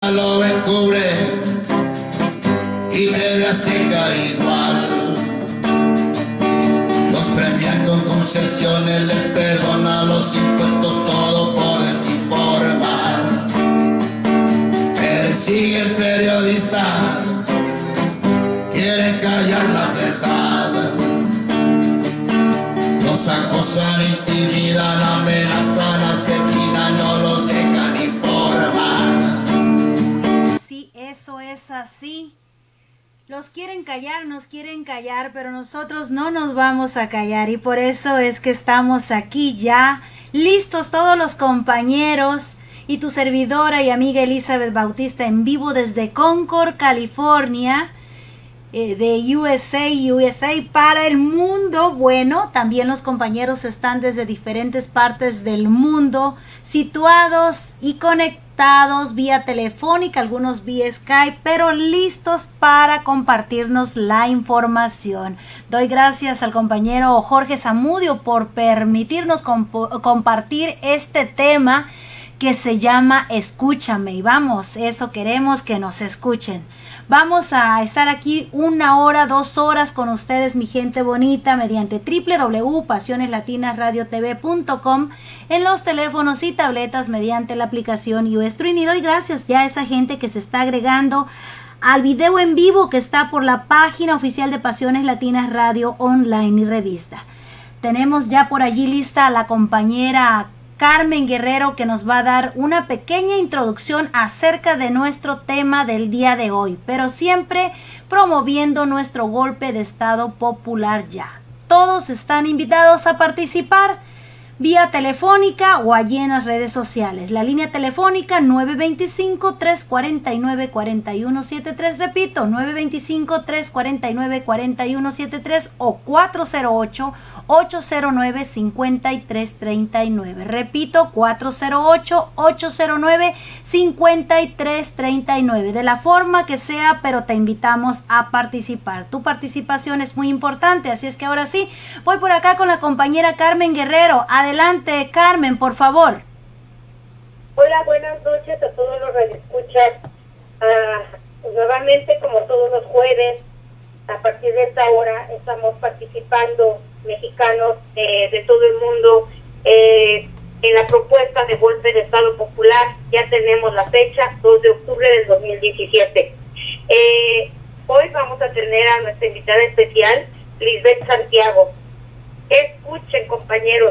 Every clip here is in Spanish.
Lo encubre y TV Azteca igual. Los premian con concesiones, les perdona los impuestos, todo por desinformar. Persigue el periodista, quieren callar la verdad. Los acosan, intimidan, amenazan, asesinan, no los dejan informar. Sí, eso es así. Los quieren callar, nos quieren callar, pero nosotros no nos vamos a callar, y por eso es que estamos aquí ya, listos todos los compañeros y tu servidora y amiga Elizabeth Bautista en vivo desde Concord, California, de USA para el mundo. Bueno, también los compañeros están desde diferentes partes del mundo, situados y conectados vía telefónica, algunos vía Skype, pero listos para compartirnos la información. Doy gracias al compañero Jorge Zamudio por permitirnos compartir este tema que se llama Escúchame, y vamos, eso queremos, que nos escuchen. Vamos a estar aquí 1 hora, 2 horas con ustedes, mi gente bonita, mediante www.pasioneslatinasradiotv.com, en los teléfonos y tabletas mediante la aplicación UStream. Y doy gracias ya a esa gente que se está agregando al video en vivo que está por la página oficial de Pasiones Latinas Radio Online y Revista. Tenemos ya por allí lista a la compañera Carmen Guerrero, que nos va a dar una pequeña introducción acerca de nuestro tema del día de hoy, pero siempre promoviendo nuestro golpe de estado popular ya. Todos están invitados a participar vía telefónica o allí en las redes sociales. La línea telefónica 925-349-4173, repito, 925-349-4173 o 408-809-5339. Repito, 408-809-5339. De la forma que sea, pero te invitamos a participar. Tu participación es muy importante, así es que ahora sí, voy por acá con la compañera Carmen Guerrero. Adelante, Carmen, por favor. Hola, buenas noches a todos los radioescuchas. Nuevamente, como todos los jueves, a partir de esta hora estamos participando mexicanos de todo el mundo en la propuesta de golpe de Estado Popular. Ya tenemos la fecha, 2 de octubre del 2017. Hoy vamos a tener a nuestra invitada especial, Lisbeth Santiago. Escuchen, compañeros,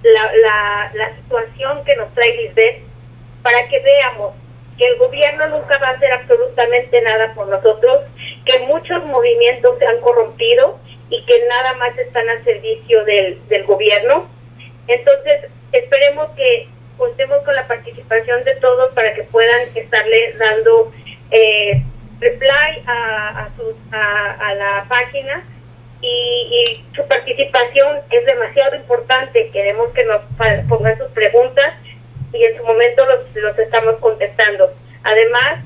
la situación que nos trae Lisbeth, para que veamos que el gobierno nunca va a hacer absolutamente nada por nosotros, que muchos movimientos se han corrompido y que nada más están al servicio del gobierno. Entonces, esperemos que contemos con la participación de todos para que puedan estarle dando reply a la página. Y su participación es demasiado importante. Queremos que nos pongan sus preguntas y en su momento los estamos contestando. Además,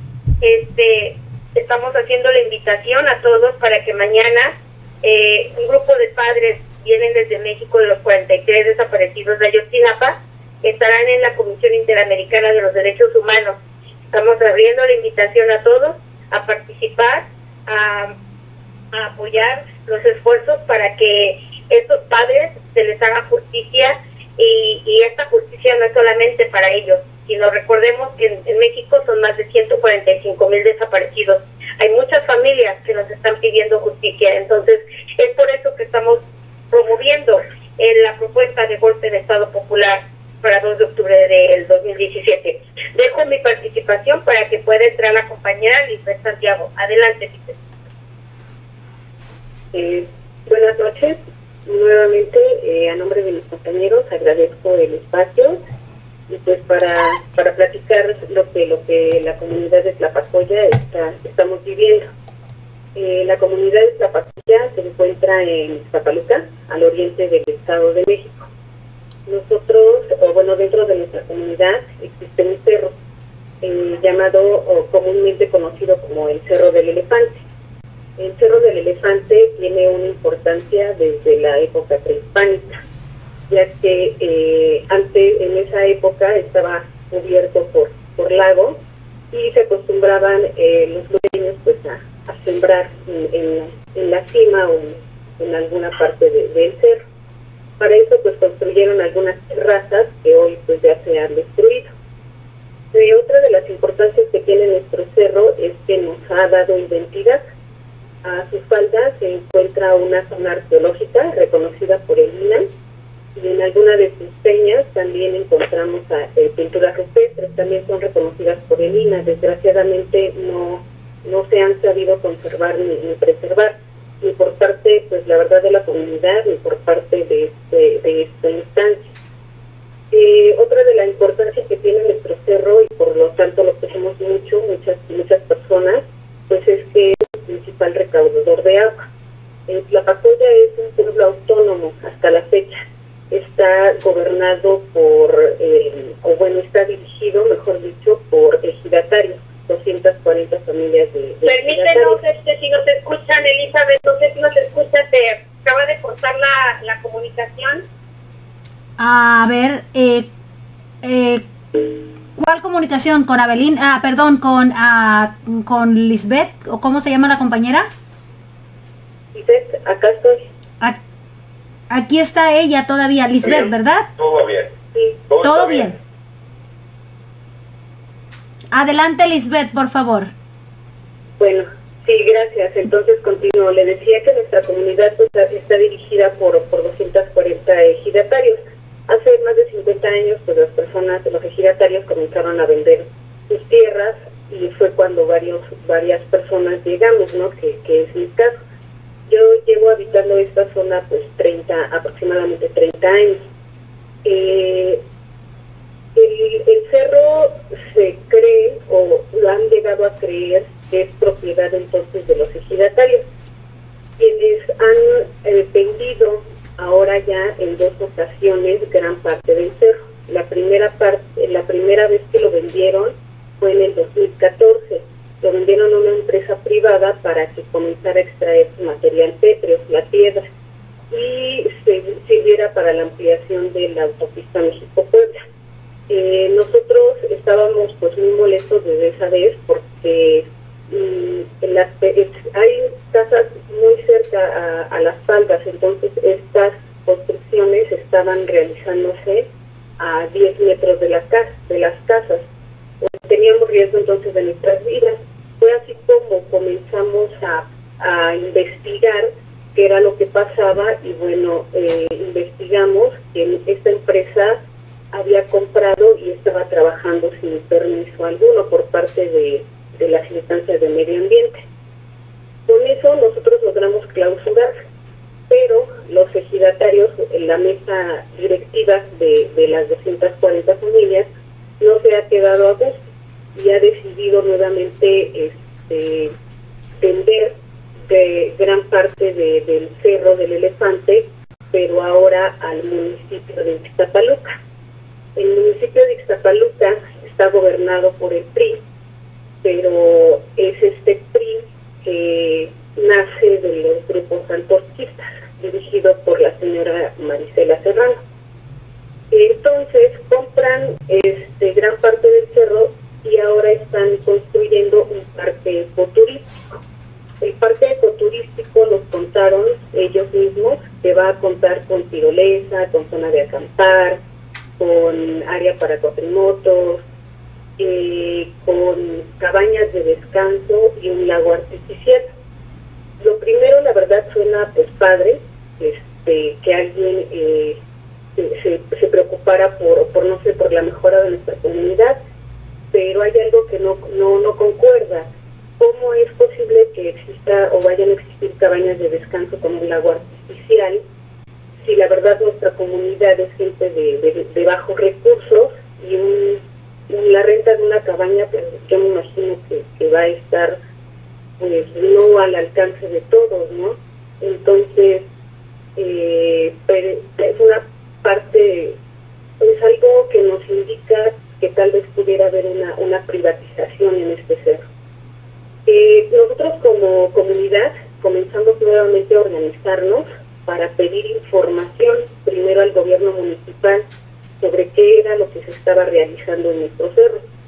estamos haciendo la invitación a todos para que mañana un grupo de padres vienen desde México, de los 43 desaparecidos de Ayotzinapa, estarán en la Comisión Interamericana de los Derechos Humanos. Estamos abriendo la invitación a todos a participar, a apoyar los esfuerzos para que estos padres se les haga justicia, y esta justicia no es solamente para ellos, sino recordemos que en México son más de 145,000 desaparecidos. Hay muchas familias que nos están pidiendo justicia. Entonces es por eso que estamos promoviendo la propuesta de golpe de Estado Popular para 2 de octubre del 2017. Dejo mi participación para que pueda entrar la compañera Lisbeth Santiago. Adelante, Lisbeth. Buenas noches. Nuevamente, a nombre de mis compañeros, agradezco el espacio y pues para platicar lo que la comunidad de Tlapacoya estamos viviendo. La comunidad de Tlapacoya se encuentra en Ixtapaluca, al oriente del Estado de México. Nosotros, dentro de nuestra comunidad existe un cerro llamado, o comúnmente conocido como el Cerro del Elefante. El Cerro del Elefante tiene una importancia desde la época prehispánica, ya que antes, en esa época, estaba cubierto por lagos y se acostumbraban los lugareños pues a sembrar en la cima o en alguna parte del cerro. Para eso pues construyeron algunas terrazas que hoy pues ya se han destruido. Otra de las importancias que tiene nuestro cerro es que nos ha dado identidad. A sus faldas se encuentra una zona arqueológica reconocida por el INAH, y en alguna de sus peñas también encontramos pinturas rupestres, también son reconocidas por el INAH. Desgraciadamente no se han sabido conservar ni preservar, ni por parte, pues la verdad, de la comunidad, ni por parte de esta instancia. Otra de la importancia que tiene nuestro cerro, y por lo tanto lo pusimos muchas personas, pues es que es el principal recaudador de agua. Tlapacoya es un pueblo autónomo hasta la fecha. Está gobernado está dirigido, mejor dicho, por ejidatarios, 240 familias de Permítenos, si nos escuchan, Elizabeth, no sé si nos escuchas, se acaba de cortar la comunicación. A ver, ¿cuál comunicación? ¿Con Abelín? Perdón, con Lisbeth, ¿o cómo se llama la compañera? Lisbeth, acá estoy. Aquí está ella todavía, Lisbeth, ¿verdad? Todo bien. Sí. Todo bien. Adelante, Lisbeth, por favor. Bueno, sí, gracias. Entonces continúo. Le decía que nuestra comunidad pues, está dirigida por 240 ejidatarios. Hace más de 50 años, pues los ejidatarios comenzaron a vender sus tierras, y fue cuando varias personas llegamos, ¿no? Que es mi caso. Yo llevo habitando esta zona pues aproximadamente 30 años. El cerro se cree, o lo han llegado a creer, que es propiedad entonces de los ejidatarios, quienes han vendido ahora ya en 2 ocasiones gran parte del cerro. La primera vez que lo vendieron fue en el 2014. Lo vendieron a una empresa privada para que comenzara a extraer su material pétreo, la piedra, y sirviera para la ampliación de la autopista México-Puebla. Nosotros estábamos pues muy molestos desde esa vez porque hay casas muy cerca a las faldas, entonces estas construcciones estaban realizándose a 10 metros de las casas. Teníamos riesgo entonces de nuestras vidas. Fue así como comenzamos a investigar qué era lo que pasaba, y bueno, investigamos que esta empresa había comprado y estaba trabajando sin permiso alguno por parte de las instancias de medio ambiente. Con eso nosotros logramos clausurar, pero los ejidatarios, en la mesa directiva de las 240 familias, no se ha quedado a gusto y ha decidido nuevamente vender de gran parte del Cerro del Elefante, pero ahora al municipio de Ixtapaluca. El municipio de Ixtapaluca está gobernado por el PRI, pero es este PRI que nace de los grupos antorchistas, dirigido por la señora Marisela Serrano. Entonces compran gran parte del cerro y ahora están construyendo un parque ecoturístico. El parque ecoturístico, nos contaron ellos mismos, que va a contar con tirolesa, con zona de acampar, con área para cuatrimotos, con cabañas de descanso y un lago artificial. Lo primero, la verdad, suena pues padre, que alguien se preocupara por la mejora de nuestra comunidad, pero hay algo que no concuerda. ¿Cómo es posible que exista o vayan a existir cabañas de descanso con un lago artificial si la verdad nuestra comunidad es gente de bajos recursos, y la renta de una cabaña, pues yo me imagino que va a estar pues no al alcance de todos, ¿no? Entonces, pero es una parte, es algo que nos indica que tal vez pudiera haber una privatización en este cerro. Nosotros como comunidad comenzamos nuevamente a organizarnos para pedir información primero al gobierno municipal sobre qué era lo que se estaba realizando en nuestro cerro.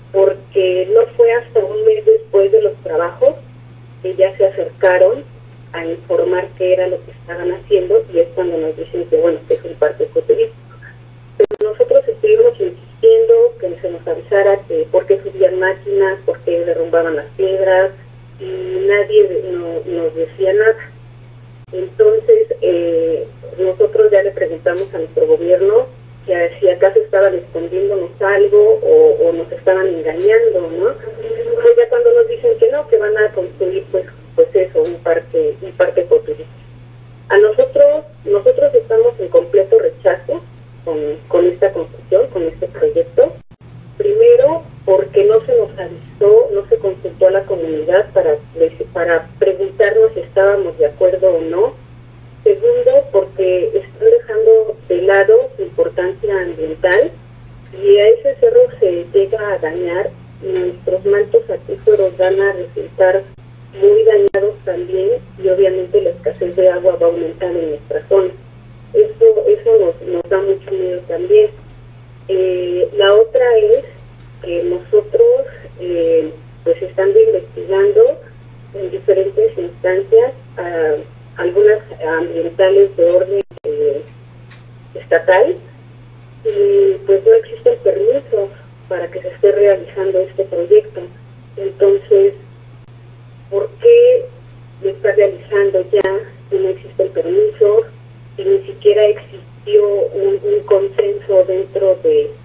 porque no fue hasta un mes después de los trabajos que ya se acercaron a informar qué era lo que estaban haciendo, y es cuando nos dicen que bueno, que es un parque ecoturístico. Pero nosotros estuvimos insistiendo que se nos avisara que por qué subían máquinas, por qué derrumbaban las piedras, y nadie nos decía nada. Entonces nosotros ya le preguntamos a nuestro gobierno que si acaso estaban escondiéndonos algo o nos estaban engañando, ¿no? Fue ya cuando nos dicen que no, que van a construir pues eso, un parque ecoturístico. A nosotros estamos en completo rechazo con esta construcción, con este proyecto. Primero, porque no se nos avisó, no se consultó a la comunidad para preguntarnos si estábamos de acuerdo o no. Segundo, porque están dejando de lado su importancia ambiental, y a ese cerro se llega a dañar, y nuestros mantos acuíferos van a resultar muy dañados también, y obviamente la escasez de agua va a aumentar en nuestra zona. Eso nos da mucho miedo también. La otra es que nosotros, pues estando investigando en diferentes instancias, algunas ambientales de orden estatal, y pues no existen permisos para que se esté realizando este proyecto. Entonces, ¿por qué lo está realizando ya si no existen permisos, si ni siquiera existió un consenso dentro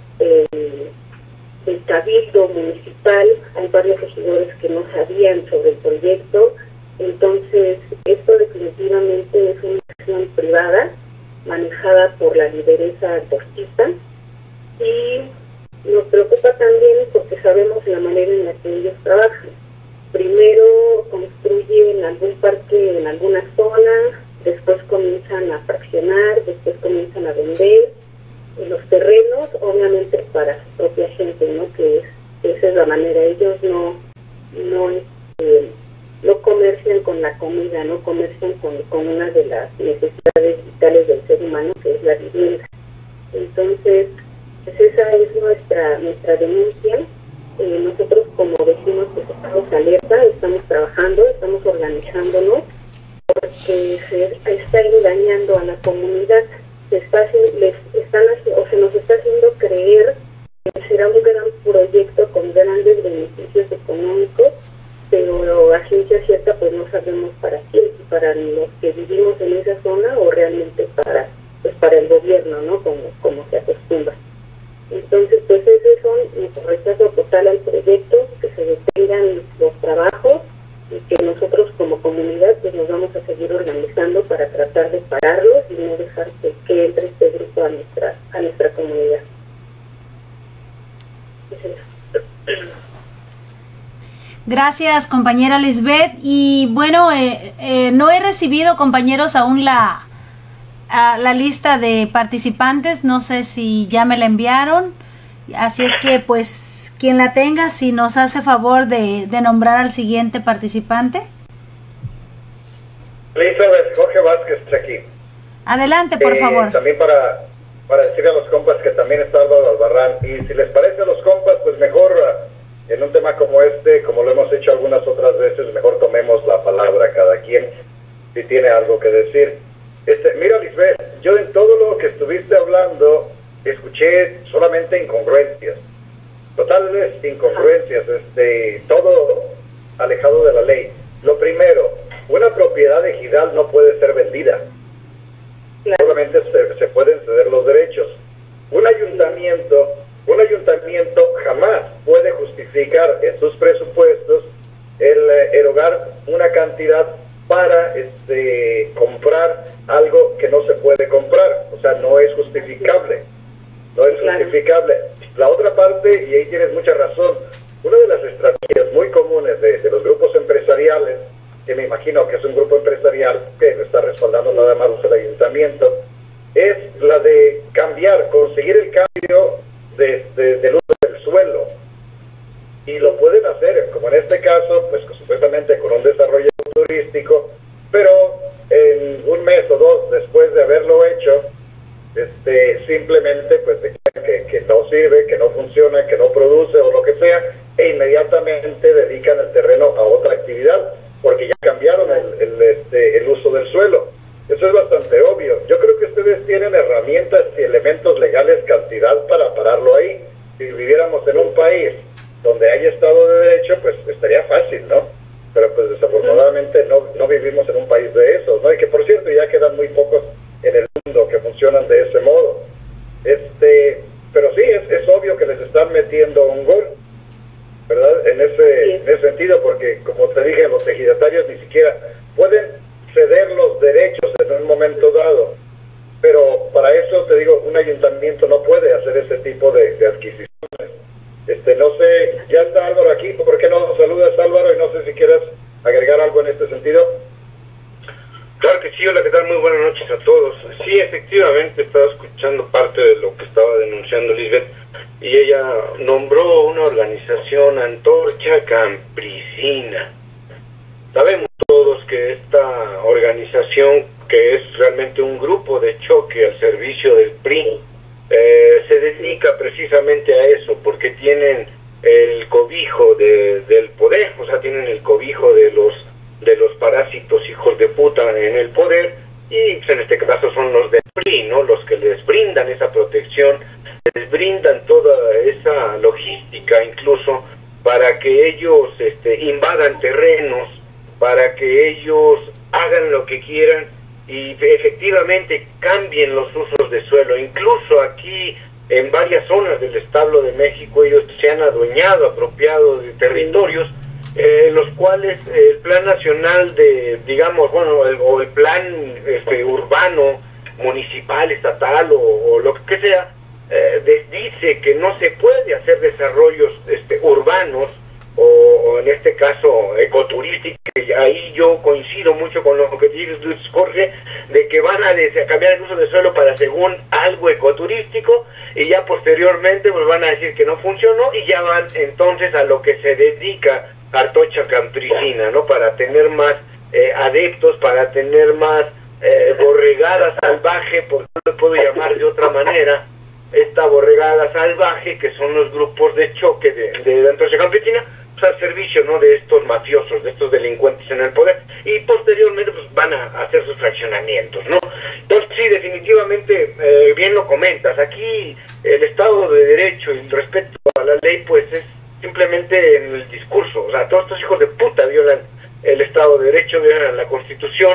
del cabildo municipal? Hay varios regidores que no sabían sobre el proyecto. Entonces, esto definitivamente es una acción privada manejada por la lideresa antorchista, y nos preocupa también porque sabemos la manera en la que ellos trabajan. Primero construyen algún parque en alguna zona, después comienzan a fraccionar, después comienzan a vender los terrenos, obviamente para su propia gente, ¿no? Que esa es la manera. Ellos no comercian con la comida, no comercian con una de las necesidades vitales del ser humano, que es la vivienda. Entonces, pues esa es nuestra denuncia. Nosotros como vecinos pues estamos alerta, estamos trabajando, estamos organizándonos, porque se está engañando a la comunidad, se nos está haciendo creer que será un gran proyecto con grandes beneficios económicos, pero a ciencia cierta pues no sabemos para quién, si para los que vivimos en esa zona o realmente para el gobierno, ¿no? Como se acostumbra. Entonces, pues ese son nuestro rechazo total al proyecto, que se detengan los trabajos, y que nosotros como comunidad pues nos vamos a seguir organizando para tratar de pararlos y no dejar que entre este grupo a nuestra comunidad. Gracias, compañera Lisbeth. Y bueno, no he recibido, compañeros, aún la lista de participantes. No sé si ya me la enviaron. Así es que, pues, quien la tenga, si nos hace favor de nombrar al siguiente participante. Elizabeth, Jorge Vázquez está aquí. Adelante, por favor. También para decirle a los compas que también está Álvaro Albarrán. Y si les parece a los compas, pues mejor en un tema como este, como lo hemos hecho algunas otras veces, mejor tomemos la palabra cada quien si tiene algo que decir. Mira, Lisbeth, yo en todo lo que estuviste hablando escuché solamente incongruencias, totales incongruencias, todo alejado de la ley. Lo primero, una propiedad ejidal no puede ser vendida, solamente se pueden ceder los derechos. Un ayuntamiento jamás puede justificar en sus presupuestos el erogar una cantidad para comprar algo que no se puede comprar. O sea, no es justificable. No es justificable. La otra parte, y ahí tienes mucha razón, una de las estrategias muy comunes de los grupos empresariales, que me imagino que es un grupo empresarial que está respaldando nada más el ayuntamiento, es la de conseguir el cambio del uso del suelo. Y lo pueden hacer, como en este caso, pues supuestamente con un desarrollo turístico, pero en un mes o dos después de haberlo hecho, simplemente pues declaran que no sirve, que no funciona, que no produce o lo que sea, el terreno a otra actividad, porque ya cambiaron el uso del suelo. Eso es bastante obvio. Yo creo que ustedes tienen herramientas y elementos legales cantidad para pararlo ahí. Si viviéramos en un país donde hay Estado de Derecho, pues estaría fácil, ¿no? Pero pues desafortunadamente no vivimos en un país de esos, ¿no? Y que por cierto ya quedan muy pocos en el mundo que funcionan de ese modo. Pero sí, es obvio que les están metiendo un gol, ¿verdad? En ese sentido, porque como te dije, los ejidatarios ni siquiera pueden ceder los derechos en un momento dado, pero para eso te digo, un ayuntamiento no puede hacer ese tipo de adquisiciones. No sé, ya está Álvaro aquí, ¿por qué no saludas, Álvaro? Y no sé si quieres agregar algo en este sentido. Claro que sí, hola, ¿qué tal? Muy buenas noches a todos. Sí, efectivamente, estaba escuchando parte de lo que estaba denunciando Lisbeth, y ella nombró una organización, Antorcha Campesina. Sabemos todos que esta organización, que es realmente un grupo de choque al servicio del PRI, se dedica precisamente a eso, porque tienen el cobijo del poder, o sea, tienen el cobijo de los parásitos hijos de puta en el poder, y pues, en este caso son los del PRI, ¿no? Los que les brindan esa protección, les brindan toda esa logística incluso para que ellos invadan terrenos, para que ellos hagan lo que quieran y efectivamente cambien los usos de suelo. Incluso aquí en varias zonas del Estado de México ellos se han adueñado, apropiado de territorios, los cuales el plan nacional de, digamos, bueno, el plan urbano, municipal, estatal o lo que sea, dice que no se puede hacer desarrollos urbanos o en este caso ecoturísticos. Ahí yo coincido mucho con lo que dice Jorge, de que van a cambiar el uso de suelo para según algo ecoturístico, y ya posteriormente pues van a decir que no funcionó, y ya van entonces a lo que se dedica Antorcha Campesina, ¿no? Para tener más adeptos, para tener más borregada salvaje, porque no lo puedo llamar de otra manera, esta borregada salvaje, que son los grupos de choque de Antorcha Campesina, al servicio, ¿no?, de estos mafiosos, de estos delincuentes en el poder, y posteriormente pues van a hacer sus fraccionamientos, ¿no? Entonces sí, definitivamente, bien lo comentas, aquí el Estado de Derecho y el respeto a la ley pues es simplemente en el discurso. O sea, todos estos hijos de puta violan el Estado de Derecho, violan la Constitución,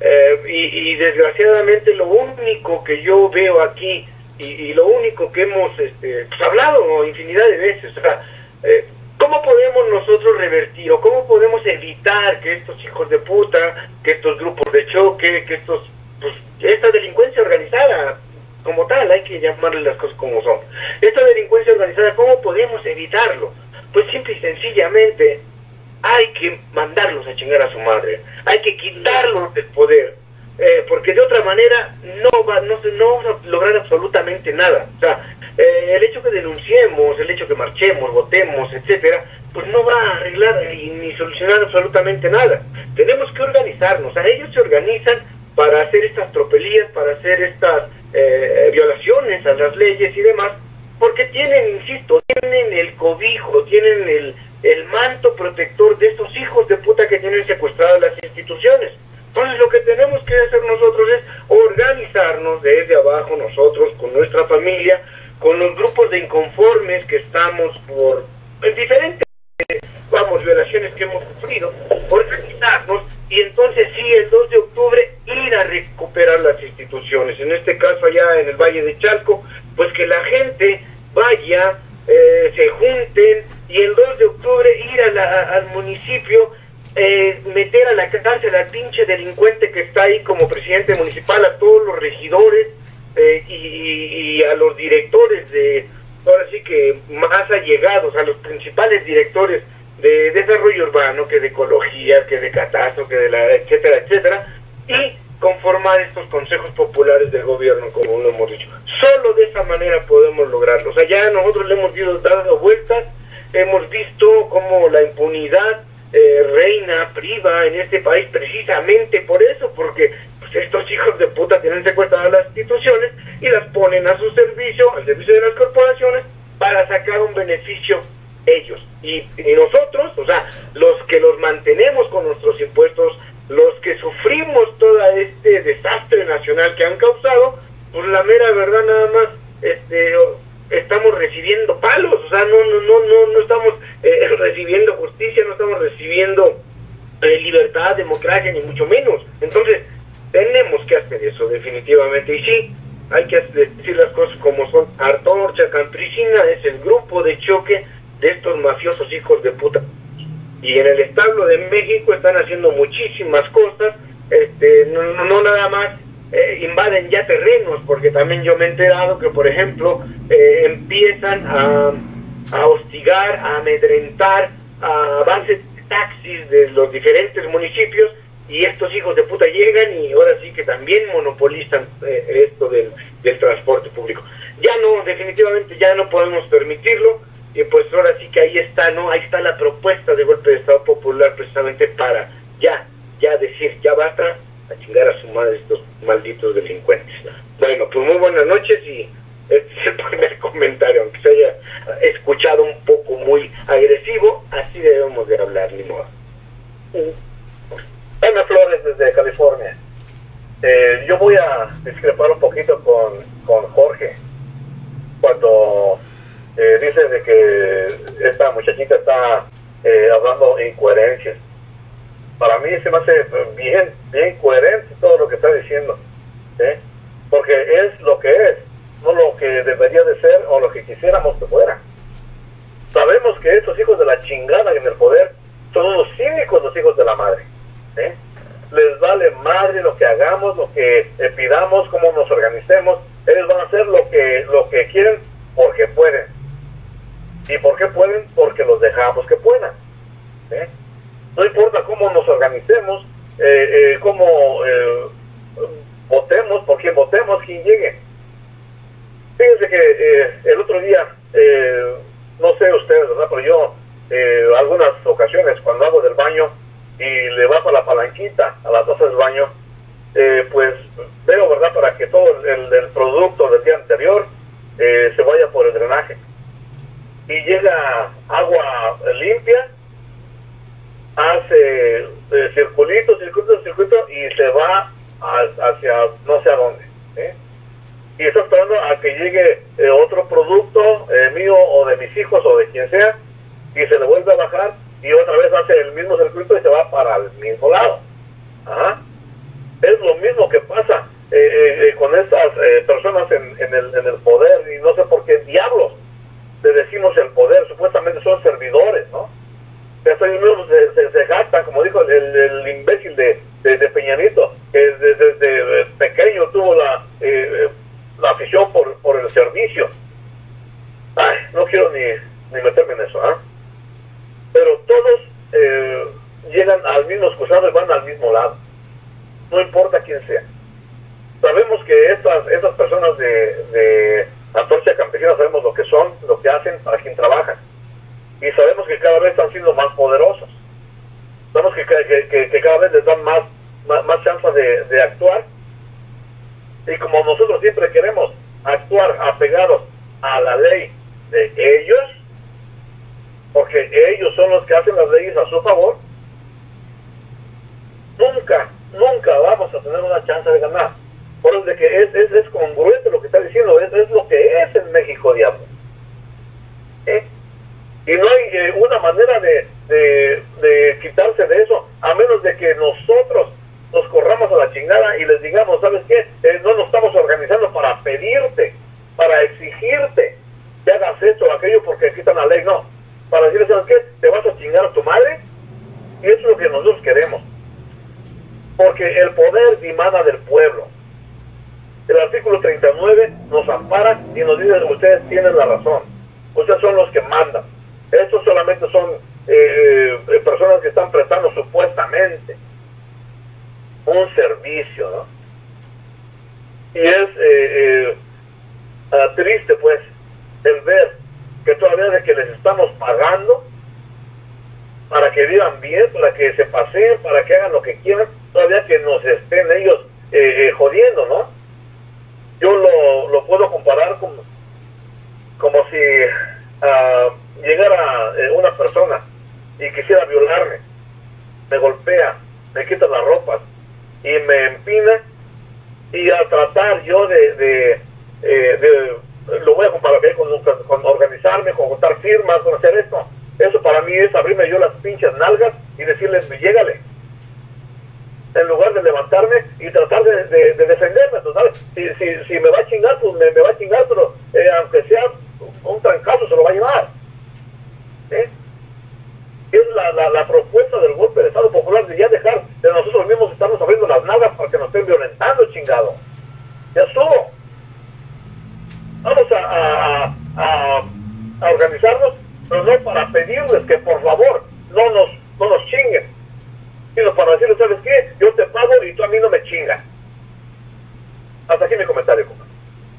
y desgraciadamente lo único que yo veo aquí y lo único que hemos pues hablado infinidad de veces, o sea, ¿cómo podemos nosotros revertir o cómo podemos evitar que estos hijos de puta, que estos grupos de choque, que esta delincuencia organizada como tal, hay que llamarle las cosas como son, esta delincuencia organizada, cómo podemos evitarlo? Pues simple y sencillamente hay que mandarlos a chingar a su madre, hay que quitarlos del poder, porque de otra manera no vamos a lograr absolutamente nada. O sea, el hecho que denunciemos, el hecho que marchemos, votemos, etcétera, pues no va a arreglar ni solucionar absolutamente nada. Tenemos que organizarnos. A ellos se organizan para hacer estas tropelías, para hacer estas violaciones a las leyes y demás, porque tienen, insisto, tienen el cobijo, tienen el manto protector de estos hijos de puta que tienen secuestradas las instituciones. Entonces lo que tenemos que hacer nosotros es organizarnos desde abajo, nosotros, con nuestra familia, con los grupos de inconformes que estamos en diferentes, violaciones que hemos sufrido, organizarnos, y entonces sí, el 2 de octubre ir a recuperar las instituciones. En este caso allá en el Valle de Chalco, pues que la gente vaya, se junten, y el 2 de octubre ir al municipio, meter a la cárcel al pinche delincuente que está ahí como presidente municipal, a todos los regidores y a los directores ahora sí que más allegados, a los principales directores de desarrollo urbano, que de ecología, que de catastro, que de etcétera, etcétera, y conformar estos consejos populares del gobierno, como lo hemos dicho. Solo de esa manera podemos lograrlo. O sea, ya nosotros le hemos dado vueltas, hemos visto cómo la impunidad reina, priva en este país, precisamente por eso, porque pues, estos hijos de puta tienen secuestradas las instituciones y las ponen a su servicio, al servicio de las corporaciones, para sacar un beneficio ellos. Y nosotros, o sea, los que los mantenemos con nuestros impuestos, los que sufrimos todo este desastre nacional que han causado, pues la mera verdad nada más estamos recibiendo palos, o sea, no estamos recibiendo justicia, no estamos recibiendo libertad, democracia, ni mucho menos. Entonces, tenemos que hacer eso, definitivamente. Y sí, hay que decir las cosas como son. Antorcha Campesina es el grupo de choque de estos mafiosos hijos de puta. Y en el establo de México están haciendo muchísimas cosas, no nada más invaden ya terrenos, porque también yo me he enterado que, por ejemplo, empiezan a hostigar, a amedrentar a bases de taxis de los diferentes municipios, y estos hijos de puta llegan y ahora sí que también monopolizan esto del transporte público. Ya no, definitivamente ya no podemos permitirlo, y pues ahora sí que ahí está, ¿no? Ahí está la propuesta de golpe de Estado popular, precisamente para ya decir, ya basta, a chingar a su madre estos malditos delincuentes. Bueno, pues muy buenas noches, y este es el primer comentario, aunque se haya escuchado un poco muy agresivo, así debemos de hablar, ni modo. Jaime Flores desde California. Yo voy a discrepar un poquito con Jorge cuando dice de que esta muchachita está hablando incoherencias. Para mí se me hace bien coherente todo lo que está diciendo, porque es lo que es, no lo que debería de ser o lo que quisiéramos que fuera. Sabemos que estos hijos de la chingada en el poder son unos cínicos, los hijos de la madre. Les vale madre lo que hagamos, lo que pidamos, cómo nos organicemos. Ellos van a hacer lo que quieren porque pueden. ¿Y por qué pueden? Porque los dejamos que puedan. No importa cómo nos organicemos, cómo votemos, por quién votemos, quién llegue. Fíjense que el otro día, no sé ustedes, ¿verdad? Pero yo, algunas ocasiones, cuando hago del baño y le bajo la palanquita a la taza del baño, pues veo, ¿verdad?, para que todo el producto del día anterior se vaya por el drenaje. Y llega agua limpia, hace circulito, y se va hacia no sé a dónde. Y está esperando a que llegue otro producto mío o de mis hijos o de quien sea, y se le vuelve a bajar y otra vez hace el mismo circuito y se va para el mismo lado. Es lo mismo que pasa con estas personas en el poder, y no sé por qué diablos le decimos el poder. Supuestamente son servidores, ¿no? Eso ellos mismos se jactan, como dijo el imbécil de Peña Nieto, que desde pequeño tuvo la afición por el servicio. Ay, no quiero ni meterme en eso, pero todos llegan al mismo excusado y van al mismo lado, no importa quién sea. Sabemos que estas personas de Antorcha Campesina, sabemos lo que son, lo que hacen, para quién trabajan, y sabemos que cada vez están siendo más poderosos. Sabemos que cada vez les dan más chance de actuar, y como nosotros siempre queremos actuar apegados a la ley de ellos, porque ellos son los que hacen las leyes a su favor, nunca vamos a tener una chance de ganar. Por eso de que es congruente lo que está diciendo, es lo que es en México, diablo. Y no hay una manera de quitarse de eso, a menos de que nosotros nos corramos a la chingada y les digamos, ¿sabes qué? No nos estamos organizando para pedirte, para exigirte que hagas esto o aquello porque aquí está la ley, no. Para decirle, ¿sabes qué? Te vas a chingar a tu madre, y eso es lo que nosotros queremos. Porque el poder dimana del pueblo. El artículo 39 nos ampara y nos dice, ustedes tienen la razón, ustedes son los que mandan. Estos solamente son personas que están prestando supuestamente un servicio, ¿no? Y es triste, pues, el ver que todavía de que les estamos pagando para que vivan bien, para que se paseen, para que hagan lo que quieran, todavía que nos estén ellos jodiendo, ¿no? Yo lo puedo comparar como si llegara una persona y quisiera violarme, me golpea, me quita las ropas y me empina, y a tratar yo lo voy a comparar con organizarme, con juntar firmas, con hacer esto, eso para mí es abrirme yo las pinches nalgas y decirles, llégale, en lugar de levantarme y tratar de defenderme, ¿sabes? Si me va a chingar, pues me va a chingar, pero aunque sea un trancazo se lo va a llevar. Es la propuesta del golpe de Estado Popular, de ya dejar de nosotros mismos estarnos abriendo las nalgas para que nos estén violentando, chingado. Ya estuvo. Vamos a organizarnos, pero no para pedirles que por favor no nos chinguen, sino para decirles, ¿sabes qué? Yo te pago y tú a mí no me chingas. Hasta aquí mi comentario, compadre.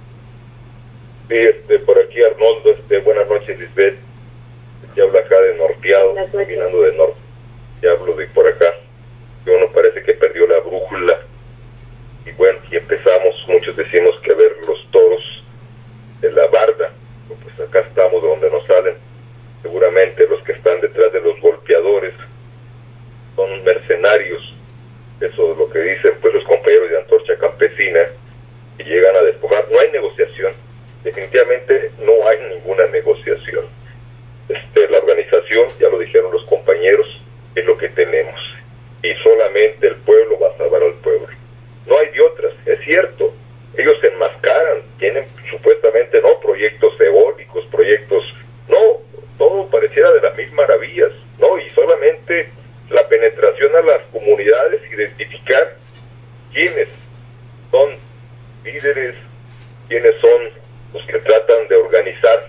Sí, por aquí Arnoldo, buenas noches, Lisbeth. Ya hablo acá de Norteado, caminando de norte. Ya hablo de por acá. Que uno parece que perdió la brújula. Y bueno, y empezamos, muchos decimos que a ver los toros de la barda. Pues acá estamos de donde nos salen. Seguramente los que están detrás de los golpeadores son mercenarios. Eso es lo que dicen pues los compañeros de Antorcha Campesina, y llegan a despojar. No hay negociación. Definitivamente no hay ninguna negociación. La organización, ya lo dijeron los compañeros, es lo que tenemos. Y solamente el pueblo va a salvar al pueblo. No hay de otras, es cierto. Ellos se enmascaran, tienen supuestamente no proyectos eólicos, proyectos, no, todo pareciera de las mil maravillas, no, y solamente la penetración a las comunidades, identificar quiénes son líderes, quiénes son los que tratan de organizar,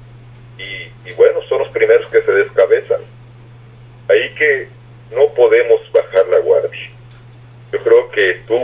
y bueno, son los primeros que se descabezan. Ahí que no podemos bajar la guardia. Yo creo que tú,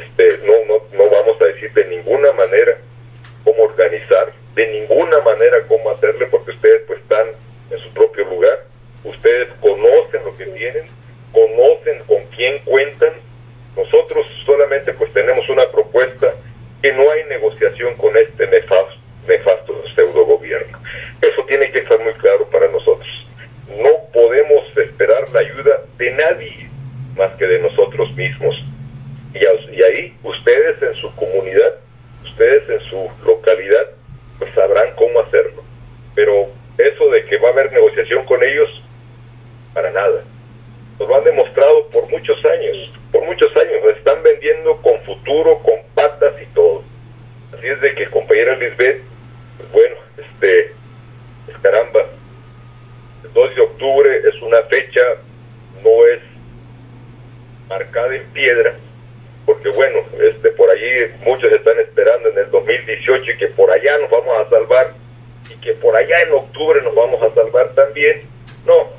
no vamos a decir de ninguna manera cómo organizar, de ninguna manera cómo hacerle, porque ustedes pues están en su propio lugar, ustedes conocen lo que tienen, conocen con quién cuentan. Nosotros solamente pues tenemos una propuesta, que no hay negociación con este nefasto pseudo gobierno. Eso tiene que estar muy claro para nosotros. No podemos esperar la ayuda de nadie más que de nosotros mismos. Y ahí ustedes en su comunidad, ustedes en su localidad, pues sabrán cómo hacerlo. Pero eso de que va a haber negociación con ellos, para nada. Nos lo han demostrado por muchos años. Nos están vendiendo con futuro, con patas y todo. Así es de que, compañera Lisbeth, pues bueno, pues caramba, el 2 de octubre es una fecha, no es marcada en piedra, porque bueno, por allí muchos están esperando en el 2018 y que por allá nos vamos a salvar, y que por allá en octubre nos vamos a salvar también. No,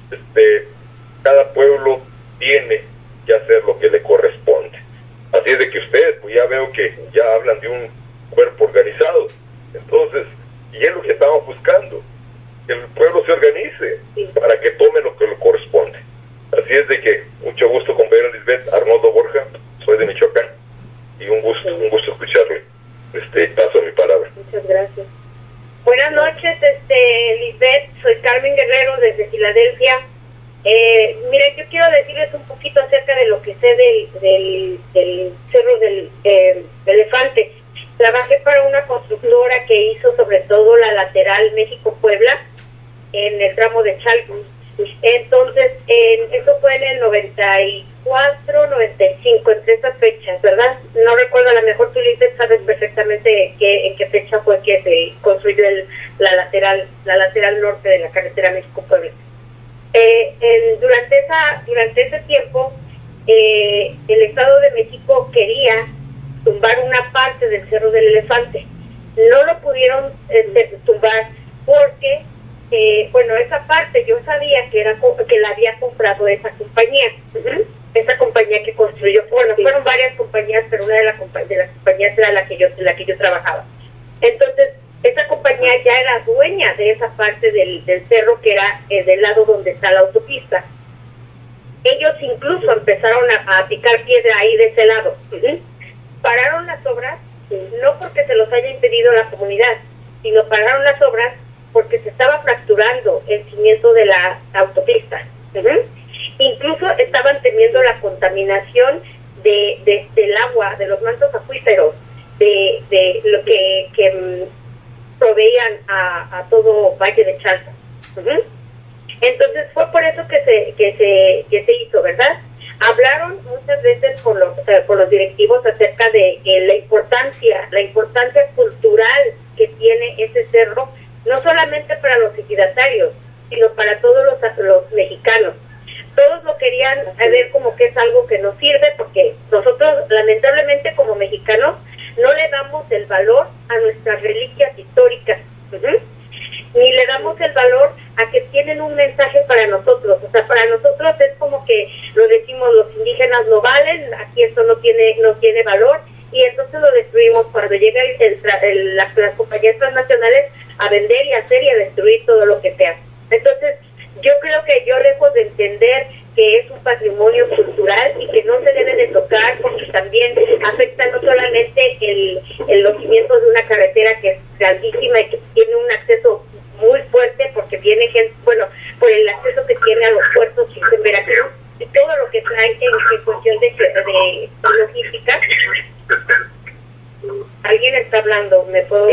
cada pueblo tiene que hacer lo que le corresponde. Así es de que ustedes, pues ya veo que ya hablan de un cuerpo organizado. Entonces, y es lo que estamos buscando, que el pueblo se organice para que tome lo que le corresponde. Así es de que, mucho gusto, compañero Lisbeth. Arnoldo Borja, soy de Michoacán, y un gusto escucharle. Paso mi palabra. Muchas gracias. Buenas noches, Lisbeth, soy Carmen Guerrero desde Filadelfia. Miren, yo quiero decirles un poquito acerca de lo que sé del Cerro del Elefante. Trabajé para una constructora que hizo sobre todo la lateral México-Puebla en el tramo de Chalco. Entonces, eso fue en el 94, 95, entre esas fechas, ¿verdad? No recuerdo, a lo mejor tú, Lisbeth, sabes perfectamente en qué fecha fue que se construyó la lateral norte de la carretera México-Puebla. Durante ese tiempo, el Estado de México quería tumbar una parte del Cerro del Elefante. No lo pudieron tumbar porque, esa parte yo sabía que la había comprado esa compañía. Esa compañía que construyó, fueron varias compañías, pero una de las compañías era la que yo trabajaba. Entonces, esa compañía ya era dueña de esa parte del cerro que era del lado donde está la autopista. Ellos incluso empezaron a picar piedra ahí de ese lado. Pararon las obras, no porque se los haya impedido la comunidad, sino pararon las obras porque se estaba fracturando el cimiento de la autopista. Incluso estaban temiendo la contaminación del agua, de los mantos acuíferos, de lo que proveían a todo Valle de Chalco. Entonces fue por eso que se hizo, ¿verdad? Hablaron muchas veces con los directivos acerca de la importancia cultural que tiene ese cerro, no solamente para los ejidatarios, sino para todos los mexicanos. Todos lo querían ver como que es algo que nos sirve, porque nosotros lamentablemente como mexicanos no le damos el valor a nuestras reliquias históricas, ni le damos el valor a que tienen un mensaje para nosotros. O sea, para nosotros es como que lo decimos, los indígenas no valen, aquí esto no tiene valor, y entonces lo destruimos cuando llega las compañías transnacionales a vender y hacer y a destruir todo lo que sea. Entonces, yo creo que yo lejos de entender que es un patrimonio cultural y que no se debe de tocar, porque también afecta no solamente los cimientos de una carretera que es grandísima y que tiene un acceso muy fuerte, porque viene gente, bueno, por el acceso que tiene a los puertos en Veracruz y todo lo que trae en cuestión de logística. Alguien está hablando, ¿me puedo...?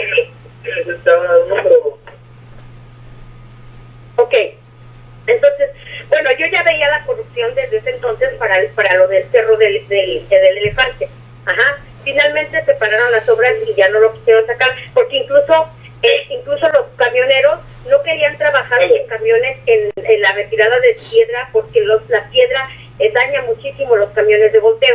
Ok. Entonces, bueno, yo ya veía la corrupción desde ese entonces para lo del cerro del elefante. Finalmente se pararon las obras y ya no lo quisieron sacar, porque incluso los camioneros no querían trabajar con camiones en la retirada de piedra, porque la piedra daña muchísimo los camiones de volteo.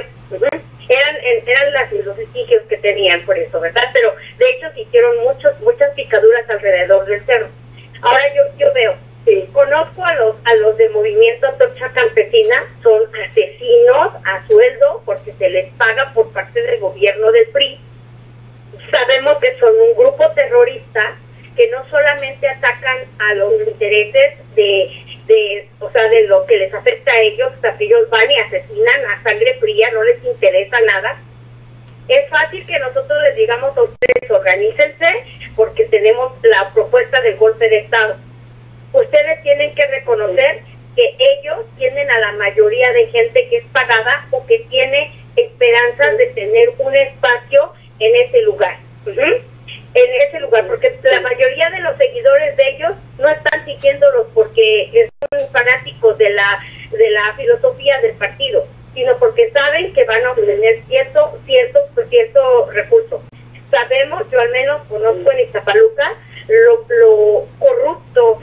Eran los vestigios que tenían por eso, ¿verdad? Pero de hecho se hicieron muchas picaduras alrededor del cerro. Ahora yo veo, conozco a los de Movimiento Antorcha Campesina, son asesinos a sueldo porque se les paga por parte del gobierno del PRI. Sabemos que son un grupo terrorista que no solamente atacan a los intereses de lo que les afecta a ellos, hasta que ellos van y asesinan a sangre fría, no les interesa nada. Es fácil que nosotros les digamos a ustedes, organícense, porque tenemos la propuesta del golpe de Estado. Ustedes tienen que reconocer que ellos tienen a la mayoría de gente que es pagada o que tiene esperanzas de tener un espacio en ese lugar. En ese lugar, porque la mayoría de los seguidores de ellos no están siguiéndolos porque son fanáticos de la filosofía del partido, sino porque saben que van a obtener cierto recurso. Sabemos, yo al menos conozco en Iztapaluca, lo corrupto,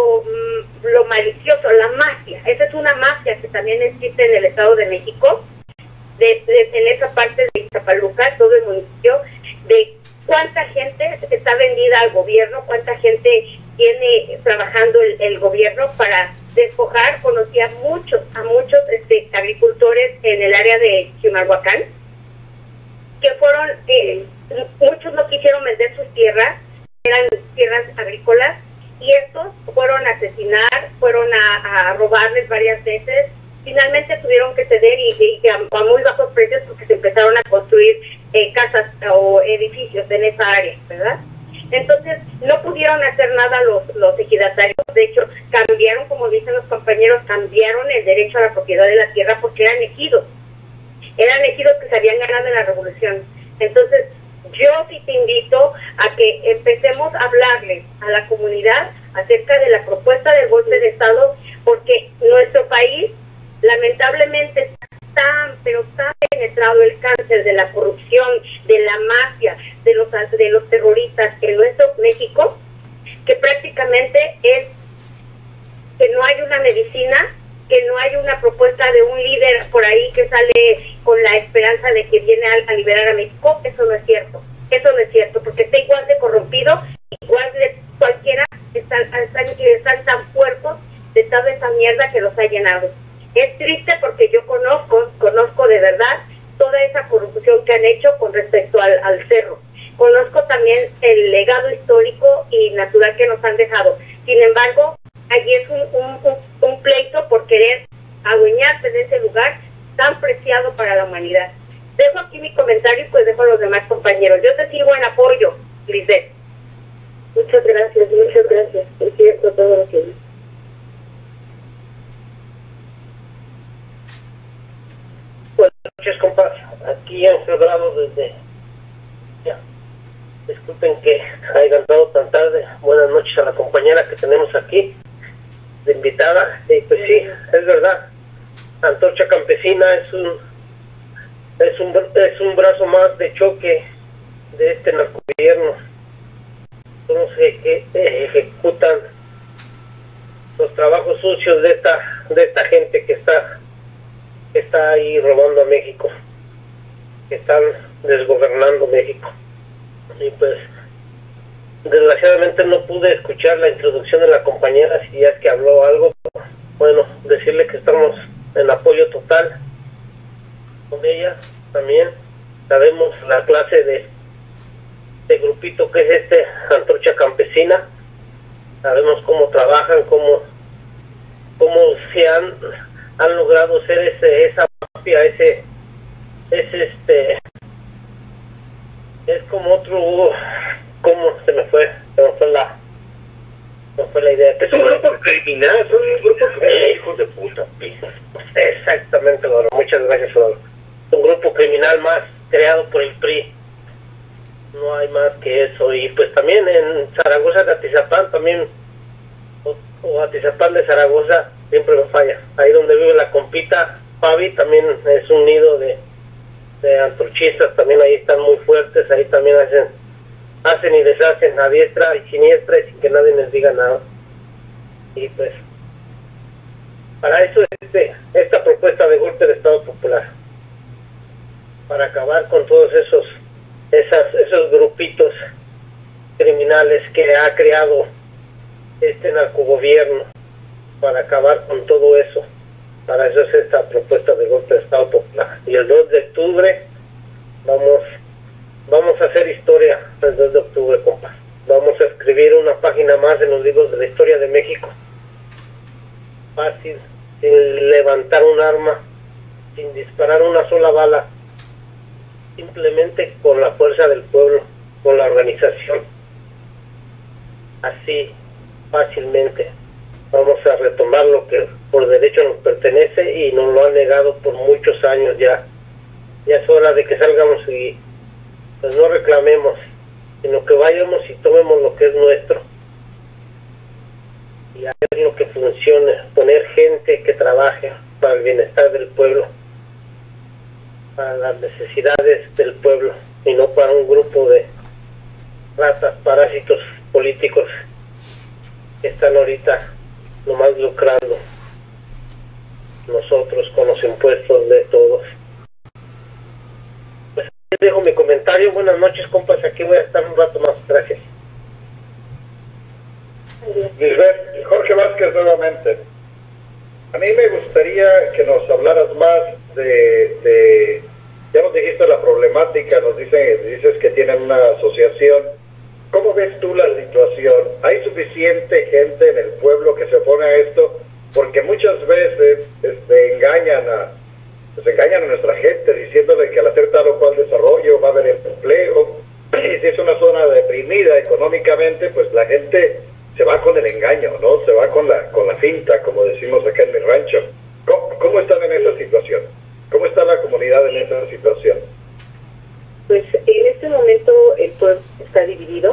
lo malicioso, la mafia. Esa es una mafia que también existe en el Estado de México, en esa parte de Iztapaluca, todo el municipio, de cuánta gente está vendida al gobierno, cuánta gente tiene trabajando el gobierno para despojar. Conocí a muchos agricultores en el área de Chimalhuacán, que fueron, muchos no quisieron vender sus tierras, eran tierras agrícolas, y estos fueron a asesinar, fueron a robarles varias veces. Finalmente tuvieron que ceder y a muy bajos precios, porque se empezaron a construir casas o edificios en esa área, ¿verdad? Entonces no pudieron hacer nada los ejidatarios. De hecho, cambiaron, como dicen los compañeros, cambiaron el derecho a la propiedad de la tierra, porque eran ejidos que se habían ganado en la revolución. Entonces yo sí te invito a que empecemos a hablarles a la comunidad acerca de la propuesta del golpe de Estado, porque nuestro país lamentablemente está tan penetrado el cáncer de la corrupción, de la mafia, de los terroristas en nuestro México, que prácticamente es que no hay una medicina, que no hay una propuesta de un líder por ahí que sale con la esperanza de que viene a liberar a México. Eso no es cierto, porque está igual de corrompido, igual de cualquiera, están tan puercos de toda esa mierda que los ha llenado. Es triste, porque yo conozco de verdad toda esa corrupción que han hecho con respecto al cerro. Conozco también el legado histórico y natural que nos han dejado. Sin embargo, allí es un pleito por querer adueñarse de ese lugar tan preciado para la humanidad. Dejo aquí mi comentario y pues dejo a los demás compañeros. Yo te sigo en apoyo, Lisbeth. Muchas gracias, es cierto todo lo que dice. Buenas noches, compas, aquí encerrado desde... Ya. Disculpen que haya entrado tan tarde. Buenas noches a la compañera que tenemos aquí de invitada. Y pues sí, es verdad, Antorcha Campesina es un brazo más de choque de este narcogobierno. Son los que ejecutan los trabajos sucios de esta gente que está ahí robando a México, que están desgobernando México. Y pues desgraciadamente no pude escuchar la introducción de la compañera, si ya es que habló algo. Bueno, decirle que estamos en apoyo total con ella también. Sabemos la clase de grupito que es Antorcha Campesina, sabemos cómo trabajan, cómo se han logrado ser esa mafia, es como otro, ¿cómo se me fue la idea? Es un grupo criminal, son un grupo criminal, hijos de puta. Exactamente, Eduardo, muchas gracias, Eduardo. Es un grupo criminal más creado por el PRI, no hay más que eso. Y pues también en Zaragoza de Atizapán también, o Atizapán de Zaragoza, siempre me falla, ahí donde vive la compita Fabi, también es un nido de antorchistas, también ahí están muy fuertes, ahí también hacen y deshacen a diestra y siniestra y sin que nadie les diga nada. Y pues para eso esta propuesta de golpe de Estado Popular, para acabar con todos esos grupitos criminales que ha creado este narcogobierno, para acabar con todo eso. Para eso es esta propuesta de golpe de Estado Popular. Y el 2 de octubre vamos a hacer historia. El 2 de octubre, compa, vamos a escribir una página más en los libros de la historia de México. Fácil, sin levantar un arma, sin disparar una sola bala, simplemente con la fuerza del pueblo, con la organización. Así, fácilmente, vamos a retomar lo que por derecho nos pertenece y nos lo han negado por muchos años ya. Ya es hora de que salgamos y pues no reclamemos, sino que vayamos y tomemos lo que es nuestro y hacer lo que funcione, poner gente que trabaje para el bienestar del pueblo, para las necesidades del pueblo, y no para un grupo de ratas, parásitos políticos que están ahorita nomás lucrando nosotros con los impuestos de todos. Pues les dejo mi comentario. Buenas noches, compas, aquí voy a estar un rato más. Gracias. Lisbeth, Jorge Vázquez nuevamente. A mí me gustaría que nos hablaras más de ya nos dijiste la problemática, dices que tienen una asociación. ¿Cómo ves tú la situación? ¿Hay suficiente gente en el pueblo que se opone a esto? Porque muchas veces engañan a nuestra gente diciéndole que al hacer tal o cual desarrollo va a haber empleo. Y si es una zona deprimida económicamente, pues la gente se va con el engaño, ¿no? Se va con la finta, como decimos acá en mi rancho. ¿Cómo están en esa situación? ¿Cómo está la comunidad en esa situación? Pues en este momento el pueblo está dividido.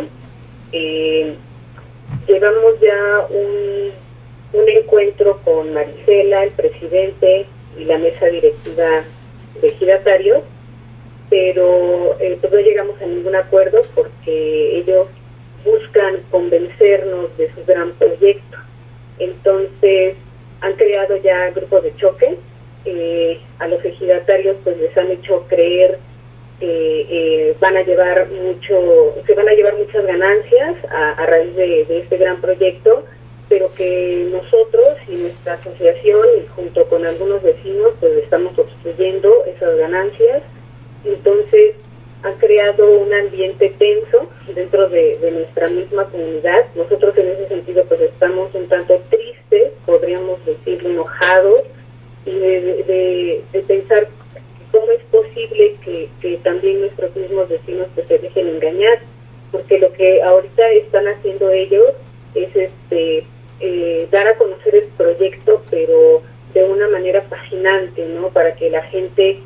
Llevamos ya un encuentro con Marisela, el presidente y la mesa directiva de ejidatarios, pero pues no llegamos a ningún acuerdo porque ellos buscan convencernos de su gran proyecto. Entonces han creado ya grupos de choque. A los ejidatarios pues les han hecho creer que se van a llevar muchas ganancias a raíz de este gran proyecto, pero que nosotros y nuestra asociación y junto con algunos vecinos pues estamos obstruyendo esas ganancias. Entonces han creado un ambiente tenso dentro de nuestra misma comunidad. Nosotros en ese sentido pues estamos un tanto tristes, podríamos decir enojados, y de pensar cómo es posible que también nuestros mismos vecinos pues se dejen engañar. porque lo que ahorita están haciendo ellos es dar a conocer el proyecto, pero de una manera fascinante, ¿no? Para que la gente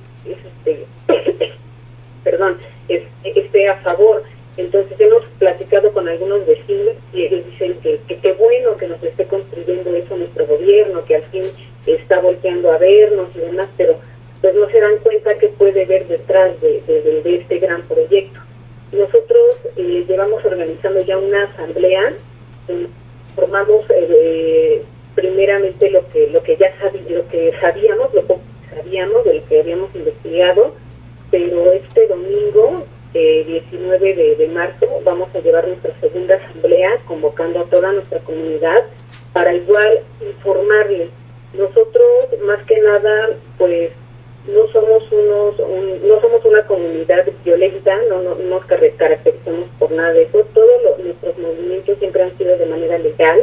esté a favor. Entonces hemos platicado con algunos vecinos y ellos dicen que qué bueno que nos esté construyendo eso nuestro gobierno, que al fin está volteando a vernos y demás, pero pues no se dan cuenta que puede ver detrás de este gran proyecto. Nosotros llevamos organizando ya una asamblea, formamos primeramente lo que sabíamos, lo poco que sabíamos, de lo que habíamos investigado, pero este domingo 19 de marzo vamos a llevar nuestra segunda asamblea, convocando a toda nuestra comunidad para igual informarles. Nosotros más que nada pues no somos una comunidad violenta, no nos caracterizamos por nada de eso. Todos nuestros movimientos siempre han sido de manera legal,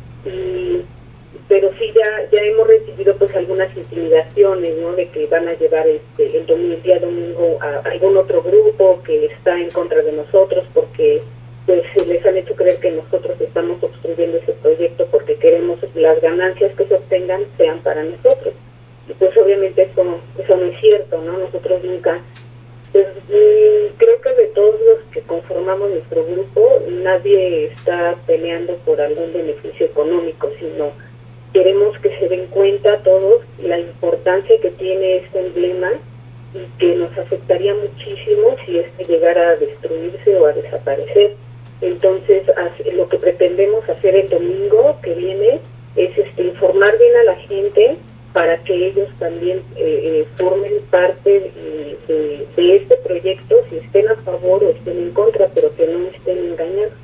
pero sí ya hemos recibido pues algunas intimidaciones, ¿no? De que van a llevar el día domingo a algún otro grupo que está en contra de nosotros, porque pues les han hecho creer que nosotros estamos obstruyendo ese proyecto porque queremos las ganancias que se obtengan sean para nosotros. Y pues obviamente eso no es cierto, ¿no? Nosotros nunca, pues creo que de todos los que conformamos nuestro grupo, nadie está peleando por algún beneficio económico, sino queremos que se den cuenta todos la importancia que tiene este emblema y que nos afectaría muchísimo si llegara a destruirse o a desaparecer. Entonces, lo que pretendemos hacer el domingo que viene es informar bien a la gente para que ellos también formen parte de este proyecto, si estén a favor o estén en contra, pero que no estén engañados.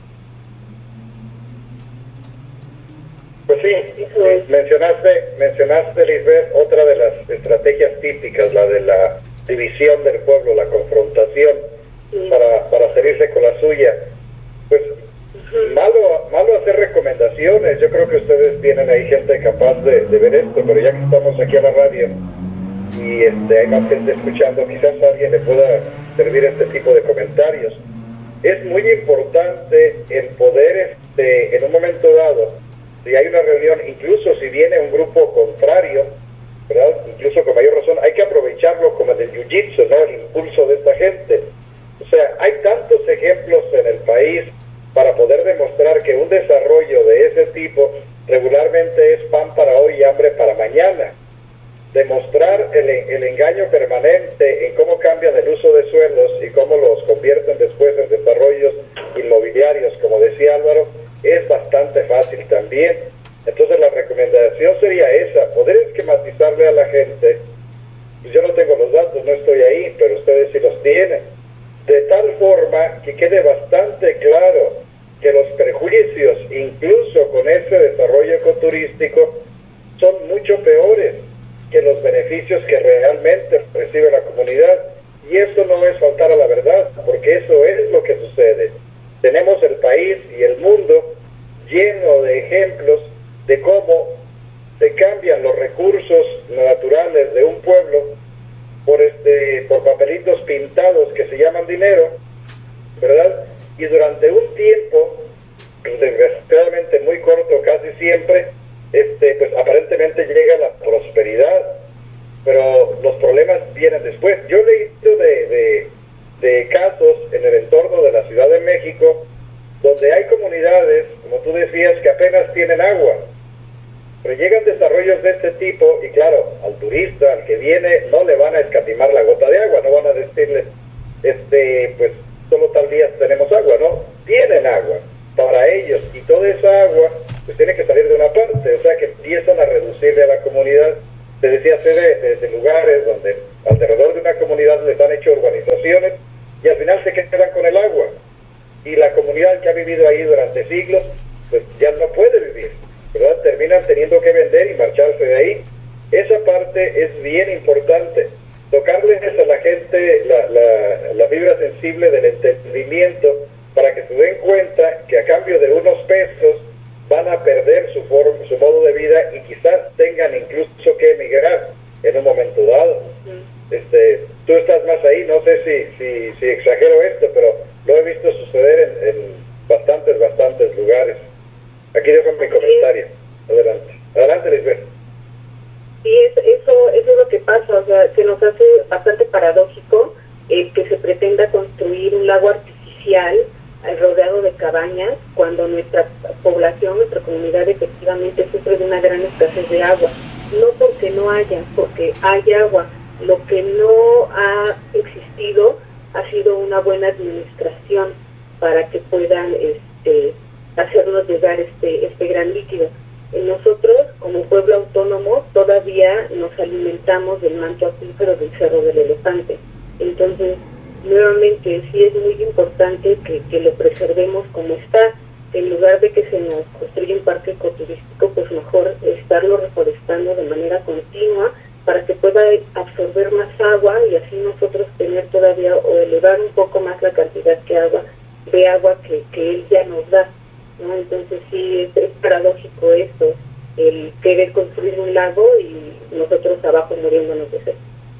Pues sí, mencionaste, Lisbeth, otra de las estrategias típicas, la de la división del pueblo, la confrontación, sí, para salirse con la suya. Pues malo hacer recomendaciones. Yo creo que ustedes tienen ahí gente capaz de ver esto, pero ya que estamos aquí a la radio y hay más gente escuchando, quizás a alguien le pueda servir este tipo de comentarios. Es muy importante el poder, en un momento dado, si hay una reunión, incluso si viene un grupo contrario, ¿verdad? Incluso con mayor razón, hay que aprovecharlo como en el jiu-jitsu, ¿no? El impulso de esta gente. O sea, hay tantos ejemplos en el país para poder demostrar que un desarrollo de ese tipo regularmente es pan para hoy y hambre para mañana. Demostrar el engaño permanente en cómo cambian el uso de suelos y cómo los convierten después en desarrollos inmobiliarios, como decía Álvaro, es bastante fácil también. Entonces la recomendación sería esa, poder esquematizarle a la gente. Pues yo no tengo los datos, no estoy ahí, pero ustedes sí los tienen, de tal forma que quede bastante claro que los perjuicios, incluso con ese desarrollo ecoturístico, son mucho peores que los beneficios que realmente recibe la comunidad. Y eso no es faltar a la verdad, porque eso es lo que sucede. Tenemos el país y el mundo lleno de ejemplos de cómo se cambian los recursos naturales de un pueblo por papelitos pintados que se llaman dinero, ¿verdad? Y durante un tiempo, desgraciadamente muy corto casi siempre, pues aparentemente llega la prosperidad, pero los problemas vienen después. Yo he leído de casos en el entorno de la Ciudad de México donde hay comunidades, como tú decías, que apenas tienen agua, pero llegan desarrollos de este tipo y claro, al turista, al que viene, no le van a escatimar la gota de agua, no van a decirle, pues solo tal día tenemos agua, ¿no? Tienen agua para ellos y toda esa agua pues tiene que salir de una parte, o sea que empiezan a reducirle a la comunidad. Te decía, de lugares donde alrededor de una comunidad les han hecho urbanizaciones y al final se quedan con el agua. Y la comunidad que ha vivido ahí durante siglos, pues ya no puede vivir, ¿verdad? Terminan teniendo que vender y marcharse de ahí. Esa parte es bien importante. Tocarles a la gente la fibra sensible del entendimiento para que se den cuenta que a cambio de unos pesos van a perder su modo de vida y quizás tengan incluso que emigrar en un momento dado. Tú estás más ahí, no sé si exagero esto, pero lo he visto suceder pasa? O sea, se nos hace bastante paradójico el que se pretenda construir un lago artificial rodeado de cabañas cuando nuestra población, nuestra comunidad efectivamente sufre de una gran escasez de agua. No porque no haya, porque hay agua. Lo que no ha existido ha sido una buena administración para que puedan hacernos llegar este gran líquido. Nosotros, como pueblo autónomo, todavía nos alimentamos del manto acuífero del Cerro del Elefante. Entonces, nuevamente, sí es muy importante que lo preservemos como está. En lugar de que se nos construya un parque ecoturístico, pues mejor estarlo reforestando de manera continua para que pueda absorber más agua y así nosotros tener todavía o elevar un poco más la cantidad de agua que él ya nos da, ¿no? Entonces sí es paradójico esto, el querer construir un lago y nosotros abajo muriéndonos de sed.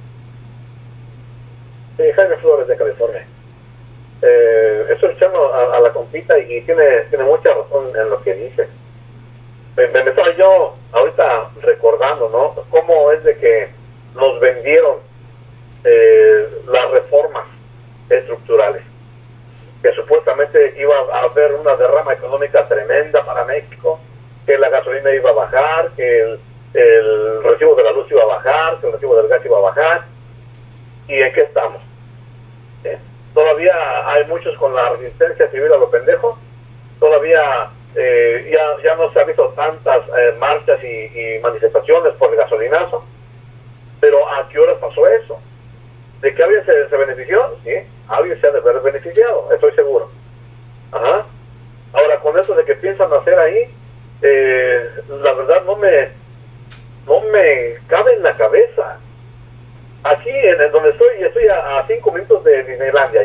Jaime Flores de California. Estoy escuchando a la compita y tiene mucha razón en lo que dice. Me estaba yo ahorita recordando, ¿no? Cómo es de que nos vendieron las reformas estructurales, que supuestamente iba a haber una derrama económica tremenda para México, que la gasolina iba a bajar, que el recibo de la luz iba a bajar, que el recibo del gas iba a bajar. ¿Y en qué estamos? Todavía hay muchos con la resistencia civil a lo pendejo, todavía ya no se han visto tantas marchas y manifestaciones por el gasolinazo, pero ¿a qué horas pasó eso? ¿De que alguien se benefició? Sí, alguien se ha de haber beneficiado, estoy seguro. Ajá. Ahora, con eso de que piensan hacer ahí, la verdad no me cabe en la cabeza. Aquí, en donde estoy a 5 minutos de Disneylandia.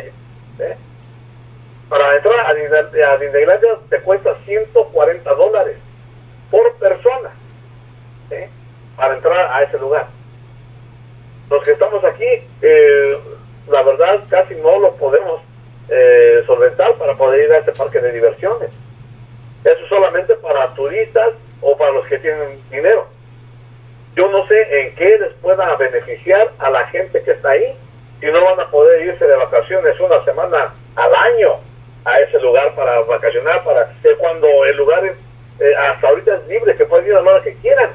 Para entrar a Disneylandia te cuesta $140 por persona, para entrar a ese lugar. Los que estamos aquí, la verdad, casi no lo podemos solventar para poder ir a este parque de diversiones. Eso es solamente para turistas o para los que tienen dinero. Yo no sé en qué les pueda beneficiar a la gente que está ahí, si no van a poder irse de vacaciones una semana al año a ese lugar para vacacionar, cuando el lugar hasta ahorita es libre, que pueden ir a la hora que quieran.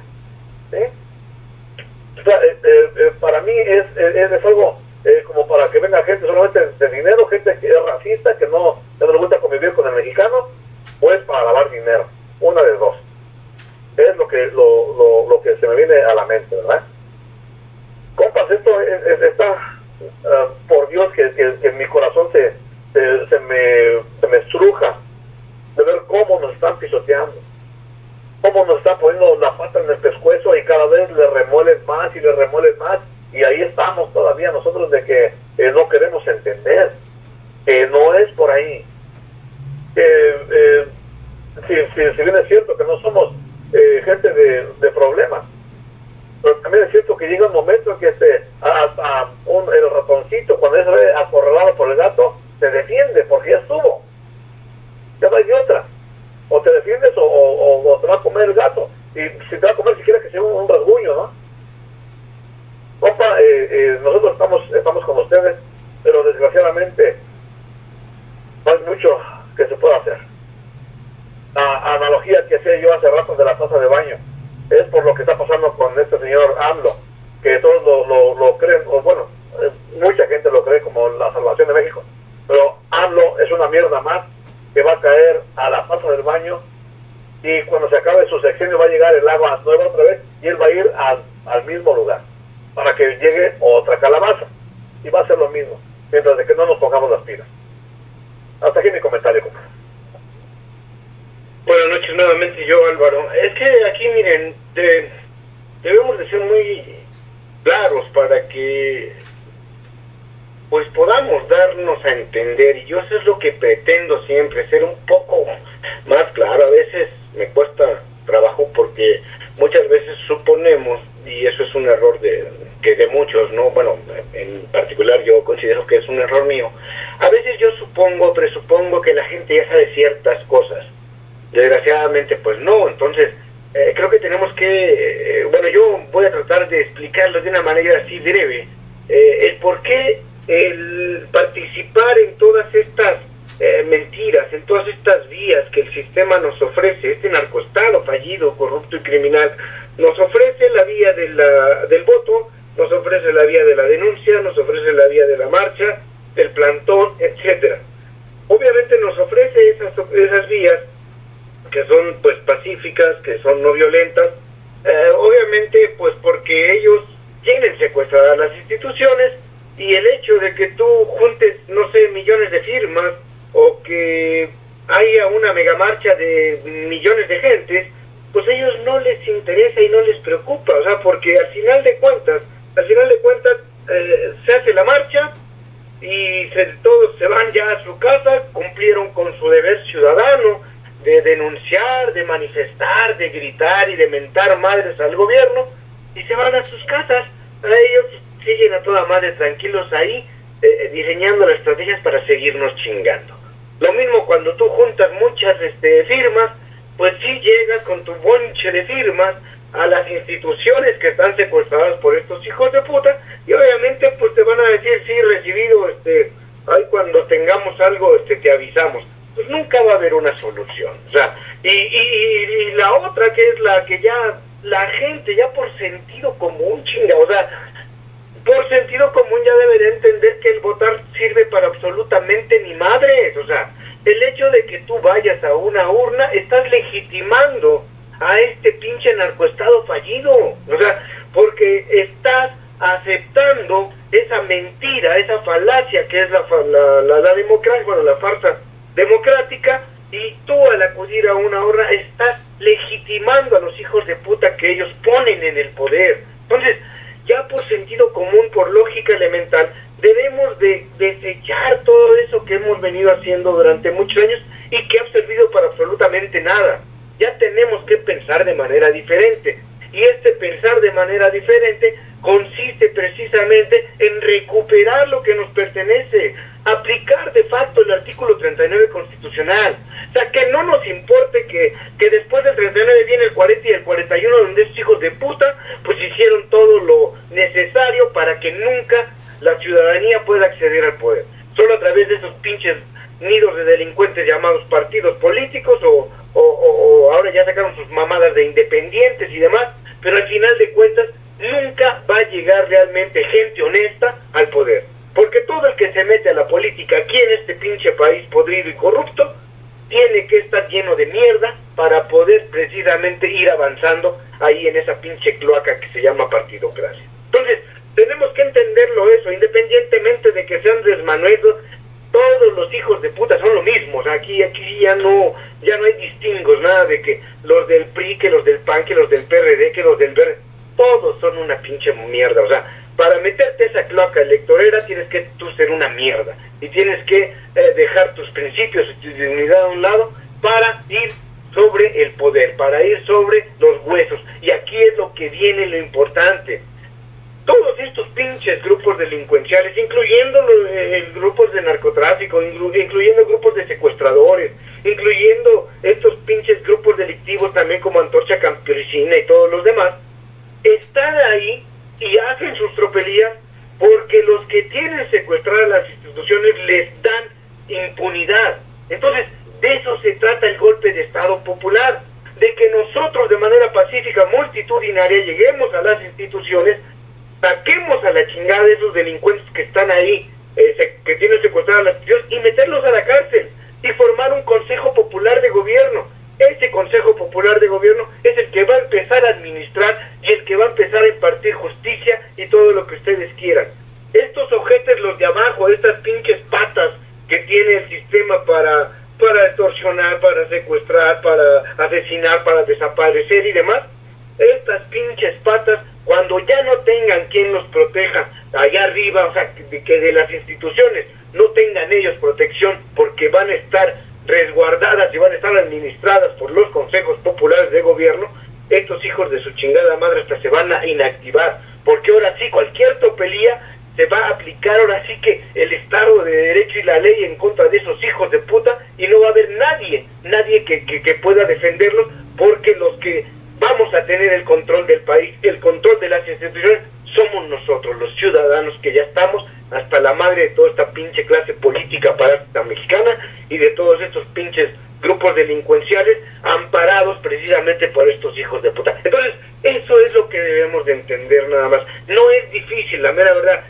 O sea, para mí es algo como para que venga gente solamente de dinero, gente que es racista, que no le gusta convivir con el mexicano, o es para lavar dinero, una de dos. Es lo que se me viene a la mente, ¿verdad? Compas, esto está, por Dios, que mi corazón se me estruja de ver cómo nos están pisoteando, cómo nos están poniendo la pata en el pescuezo y cada vez le remuelen más y le remuelen más, y ahí estamos todavía nosotros de que no queremos entender que no es por ahí. Si bien es cierto que no somos gente de problemas, pero también es cierto que llega un momento en que el ratoncito, cuando ya se ve acorralado por el gato, se defiende porque ya estuvo, ya no hay de otra, o te defiendes o te va a comer el gato, y si te va a comer siquiera que sea un rasguño, ¿no? Compa, nosotros estamos con ustedes, pero desgraciadamente no hay mucho que se pueda hacer. La analogía que hacía yo hace rato de la taza de baño es por lo que está pasando con este señor AMLO, que todos lo creen, o bueno, mucha gente lo cree como la salvación de México, pero AMLO es una mierda más que va a caer a la taza del baño, y cuando se acabe su sexenio va a llegar el agua nueva otra vez y él va a ir al mismo lugar para que llegue otra calabaza, y va a ser lo mismo mientras de que no nos pongamos las pilas. Hasta aquí mi comentario, compa. Buenas noches nuevamente, yo Álvaro. Es que aquí miren, debemos de ser muy claros para que pues podamos darnos a entender, y yo eso es lo que pretendo siempre, ser un poco más claro. A veces me cuesta trabajo porque muchas veces suponemos, y eso es un error de muchos, ¿no? Bueno, en particular yo considero que es un error mío. A veces yo presupongo que la gente ya sabe ciertas cosas. Desgraciadamente pues no. Entonces creo que tenemos que, bueno, yo voy a tratar de explicarlo de una manera así breve, el por qué el participar en todas estas mentiras, en todas estas vías que el sistema nos ofrece, este narcoestado fallido, corrupto y criminal, nos ofrece la vía del voto, nos ofrece la vía de la denuncia, nos ofrece la vía de la marcha, del plantón, etcétera. Obviamente nos ofrece esas vías que son pues pacíficas, que son no violentas, obviamente pues porque ellos quieren secuestrar a las instituciones, y el hecho de que tú juntes, no sé, millones de firmas, o que haya una megamarcha de millones de gentes, pues a ellos no les interesa y no les preocupa, o sea, porque al final de cuentas se hace la marcha y todos se van ya a su casa, cumplieron con su deber ciudadano de denunciar, de manifestar, de gritar y de mentar madres al gobierno, y se van a sus casas. A ellos siguen a toda madre tranquilos ahí, diseñando las estrategias para seguirnos chingando. Lo mismo cuando tú juntas muchas firmas, pues sí llegas con tu bonche de firmas a las instituciones que están secuestradas por estos hijos de puta, y obviamente pues te van a decir, sí, recibido, ahí cuando tengamos algo te avisamos. Pues nunca va a haber una solución. O sea, y la otra, que es la que ya la gente ya por sentido común, o sea, por sentido común ya debería entender que el votar sirve para absolutamente ni madres. O sea, el hecho de que tú vayas a una urna, estás legitimando a este pinche narcoestado fallido. O sea, porque estás aceptando esa mentira, esa falacia que es la democracia, bueno, la farsa democrática, y tú al acudir a una urna estás legitimando a los hijos de puta que ellos ponen en el poder. Entonces, ya por sentido común, por lógica elemental, debemos de desechar todo eso que hemos venido haciendo durante muchos años y que ha servido para absolutamente nada. Ya tenemos que pensar de manera diferente, y este pensar de manera diferente consiste precisamente en recuperar lo que nos pertenece, aplicar de facto el artículo 39 constitucional. O sea, que no nos importe que después del 39 viene el 40 y el 41, donde esos hijos de puta pues hicieron todo lo necesario para que nunca la ciudadanía pueda acceder al poder, solo a través de esos pinches nidos de delincuentes llamados partidos políticos, o ahora ya sacaron sus mamadas de independientes y demás, pero al final de cuentas nunca va a llegar realmente gente honesta al poder, porque todo el que se mete a la política aquí en este pinche país podrido y corrupto tiene que estar lleno de mierda para poder precisamente ir avanzando ahí en esa pinche cloaca que se llama partidocracia. Entonces, tenemos que entenderlo eso, independientemente de que sean desmanuelos, todos los hijos de puta son lo mismo. O sea, aquí ya no hay distingos, nada de que los del PRI, que los del PAN, que los del PRD, que los del Verde, todos son una pinche mierda. O sea, para meterte esa cloaca electorera tienes que tú ser una mierda, y tienes que dejar tus principios y tu dignidad a un lado para ir sobre el poder, para ir sobre los huesos. Y aquí es lo que viene lo importante. Todos estos pinches grupos delincuenciales, incluyendo grupos de narcotráfico, incluyendo grupos de secuestradores, incluyendo estos pinches grupos delictivos también como Antorcha Campesina y todos los demás, están ahí y hacen sus tropelías porque los que tienen secuestradas las instituciones les dan impunidad. Entonces, de eso se trata el golpe de Estado popular, de que nosotros de manera pacífica, multitudinaria, lleguemos a las instituciones, saquemos a la chingada de esos delincuentes que están ahí, que tienen secuestradas las instituciones, y meterlos a la cárcel, y formar un Consejo Popular de Gobierno. Ese Consejo Popular de Gobierno es el que va a empezar a administrar y el que va a empezar a impartir justicia y todo lo que ustedes quieran. Estos ojetes, los de abajo, estas pinches patas que tiene el sistema para extorsionar, para secuestrar, para asesinar, para desaparecer y demás, estas pinches patas, cuando ya no tengan quien los proteja allá arriba, o sea, que de las instituciones no tengan ellos protección, porque van a estar resguardadas y van a estar administradas por los consejos populares de gobierno, estos hijos de su chingada madre hasta se van a inactivar, porque ahora sí cualquier tropelía se va a aplicar, ahora sí que el Estado de Derecho y la ley en contra de esos hijos de puta, y no va a haber nadie que pueda defenderlos, porque los que vamos a tener el control del país, el control de las instituciones, somos nosotros, los ciudadanos, que ya estamos hasta la madre de toda esta pinche clase política parásita mexicana y de todos estos pinches grupos delincuenciales amparados precisamente por estos hijos de puta. Entonces, eso es lo que debemos de entender nada más. No es difícil, la mera verdad.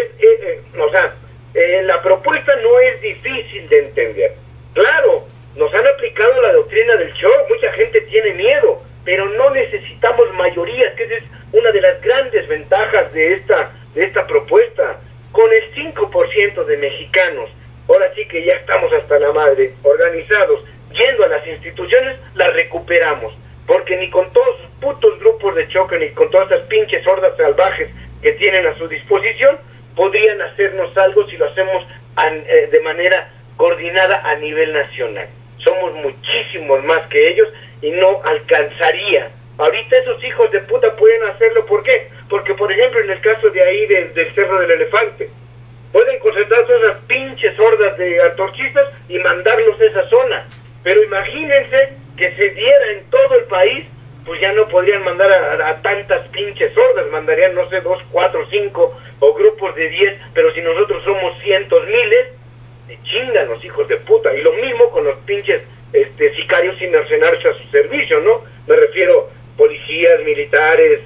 La propuesta no es difícil de entender. Claro, nos han aplicado la doctrina del shock, mucha gente tiene miedo, pero no necesitamos mayorías, que esa es una de las grandes ventajas de esta propuesta. Con el 5% de mexicanos, ahora sí que ya estamos hasta la madre, organizados, yendo a las instituciones, las recuperamos. Porque ni con todos los putos grupos de choque, ni con todas esas pinches hordas salvajes que tienen a su disposición, podrían hacernos algo si lo hacemos de manera coordinada a nivel nacional. Somos muchísimos más que ellos y no alcanzaría. Ahorita esos hijos de puta pueden hacerlo, ¿por qué? Porque, por ejemplo, en el caso de ahí del Cerro del Elefante, pueden concentrar todas esas pinches hordas de antorchistas y mandarlos a esa zona. Pero imagínense que se diera en todo el país, pues ya no podrían mandar a tantas pinches hordas, mandarían, no sé, 2, 4, 5 o grupos de 10, pero si nosotros somos cientos, miles, se chingan los hijos de puta. Y lo mismo con los pinches sicarios y mercenarios a su servicio, ¿no? Me refiero policías, militares,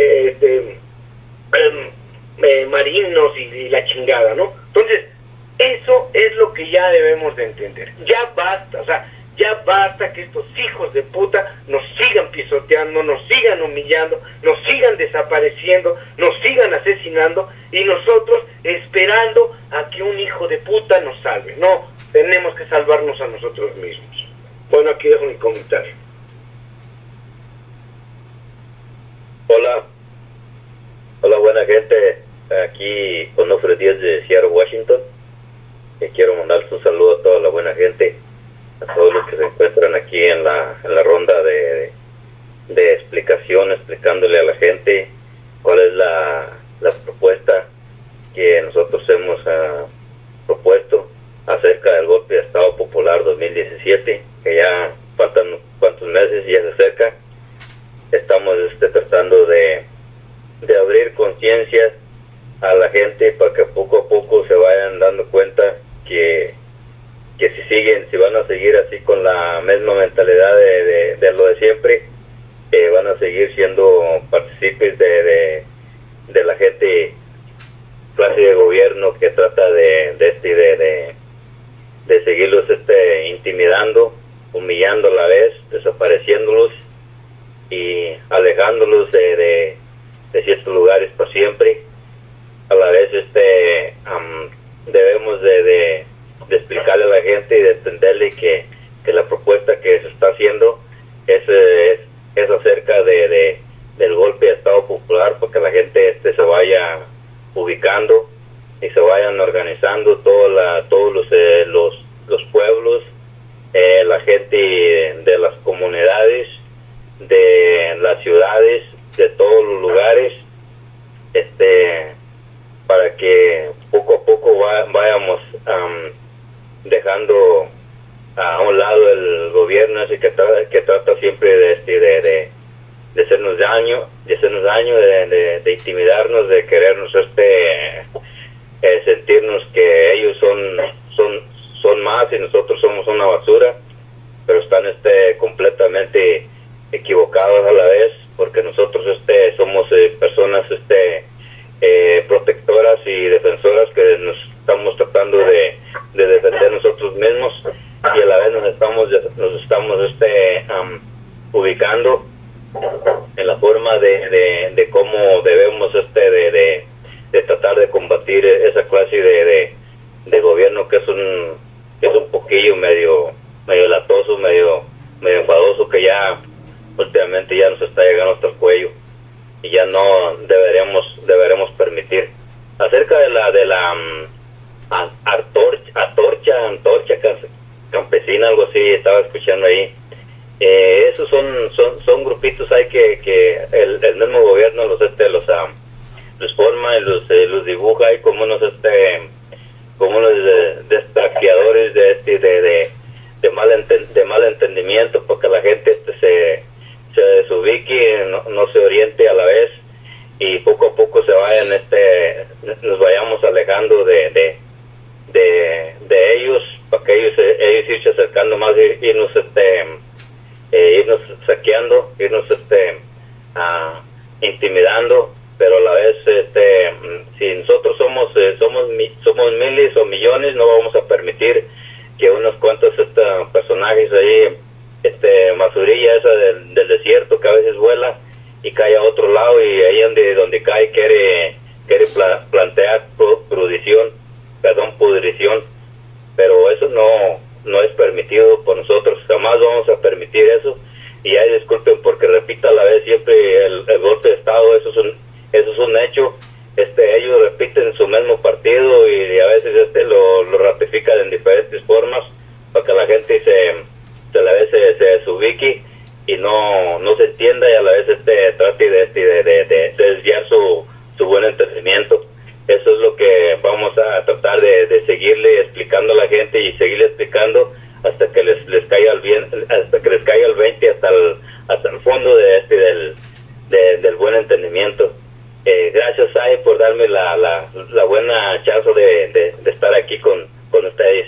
marinos y la chingada, ¿no? Entonces, eso es lo que ya debemos de entender. Ya basta, o sea, ya basta que estos hijos de puta nos sigan pisoteando, nos sigan humillando, nos sigan desapareciendo, nos sigan asesinando y nosotros esperando a que un hijo de puta nos salve. No, tenemos que salvarnos a nosotros mismos. Bueno, aquí dejo mi comentario. Hola buena gente, aquí Onofre Díaz de Seattle, Washington. Quiero mandarles un saludo a toda la buena gente, a todos los que se encuentran aquí en la ronda de explicación, explicándole a la gente cuál es la propuesta que nosotros hemos propuesto acerca del golpe de Estado Popular 2017, que ya faltan cuantos meses y ya se acerca. Estamos tratando de abrir conciencias a la gente para que poco a poco se vayan dando cuenta que si van a seguir así con la misma mentalidad de lo de siempre, van a seguir siendo partícipes de la gente, clase de gobierno que trata de seguirlos intimidando, humillando a la vez, desapareciéndolos y alejándolos de ciertos lugares para siempre. A la vez debemos de explicarle a la gente y de entenderle que la propuesta que se está haciendo es acerca del golpe de Estado Popular, para que la gente se vaya ubicando y se vayan organizando todos los pueblos, la gente de las comunidades, de las ciudades, de todos los lugares, para que poco a poco vayamos dejando a un lado el gobierno ese que trata siempre de hacernos daño, de intimidarnos, de querernos sentirnos que ellos son más y nosotros somos una basura, pero están completamente equivocados a la vez, porque nosotros somos personas protectoras y defensoras que nos estamos tratando de defender nosotros mismos, y a la vez nos estamos ubicando en la forma de cómo debemos de tratar de combatir esa clase de gobierno que es un poquillo medio latoso, medio enfadoso, que ya últimamente ya nos está llegando hasta el cuello y ya no deberemos permitir. Acerca de la antorcha campesina, algo así estaba escuchando ahí. Esos son grupitos ahí que el mismo gobierno los forma y los dibuja ahí como unos destraqueadores de mal entendimiento, porque la gente desubique, no se oriente a la vez, y poco a poco nos vayamos alejando de ellos, para que ellos irse acercando más, irnos saqueando, irnos intimidando, pero a la vez si nosotros somos miles o millones, no vamos a permitir que unos cuantos personajes ahí, masurilla esa del desierto, que a veces vuela y cae a otro lado, y ahí donde cae quiere plantear pudrición, pero eso no es permitido por nosotros, jamás vamos a permitir eso. Y ahí disculpen porque repito a la vez siempre el golpe de Estado, eso es un hecho. Ellos repiten su mismo partido y a veces lo ratifican en diferentes formas para que la gente se desubique y no se entienda, y a la vez trate de desviar su buen entendimiento. Eso es lo que vamos a tratar de seguirle explicando a la gente y seguirle explicando hasta que les caiga el 20, hasta el fondo del buen entendimiento. Gracias, Sai, por darme la buena chance de estar aquí con ustedes.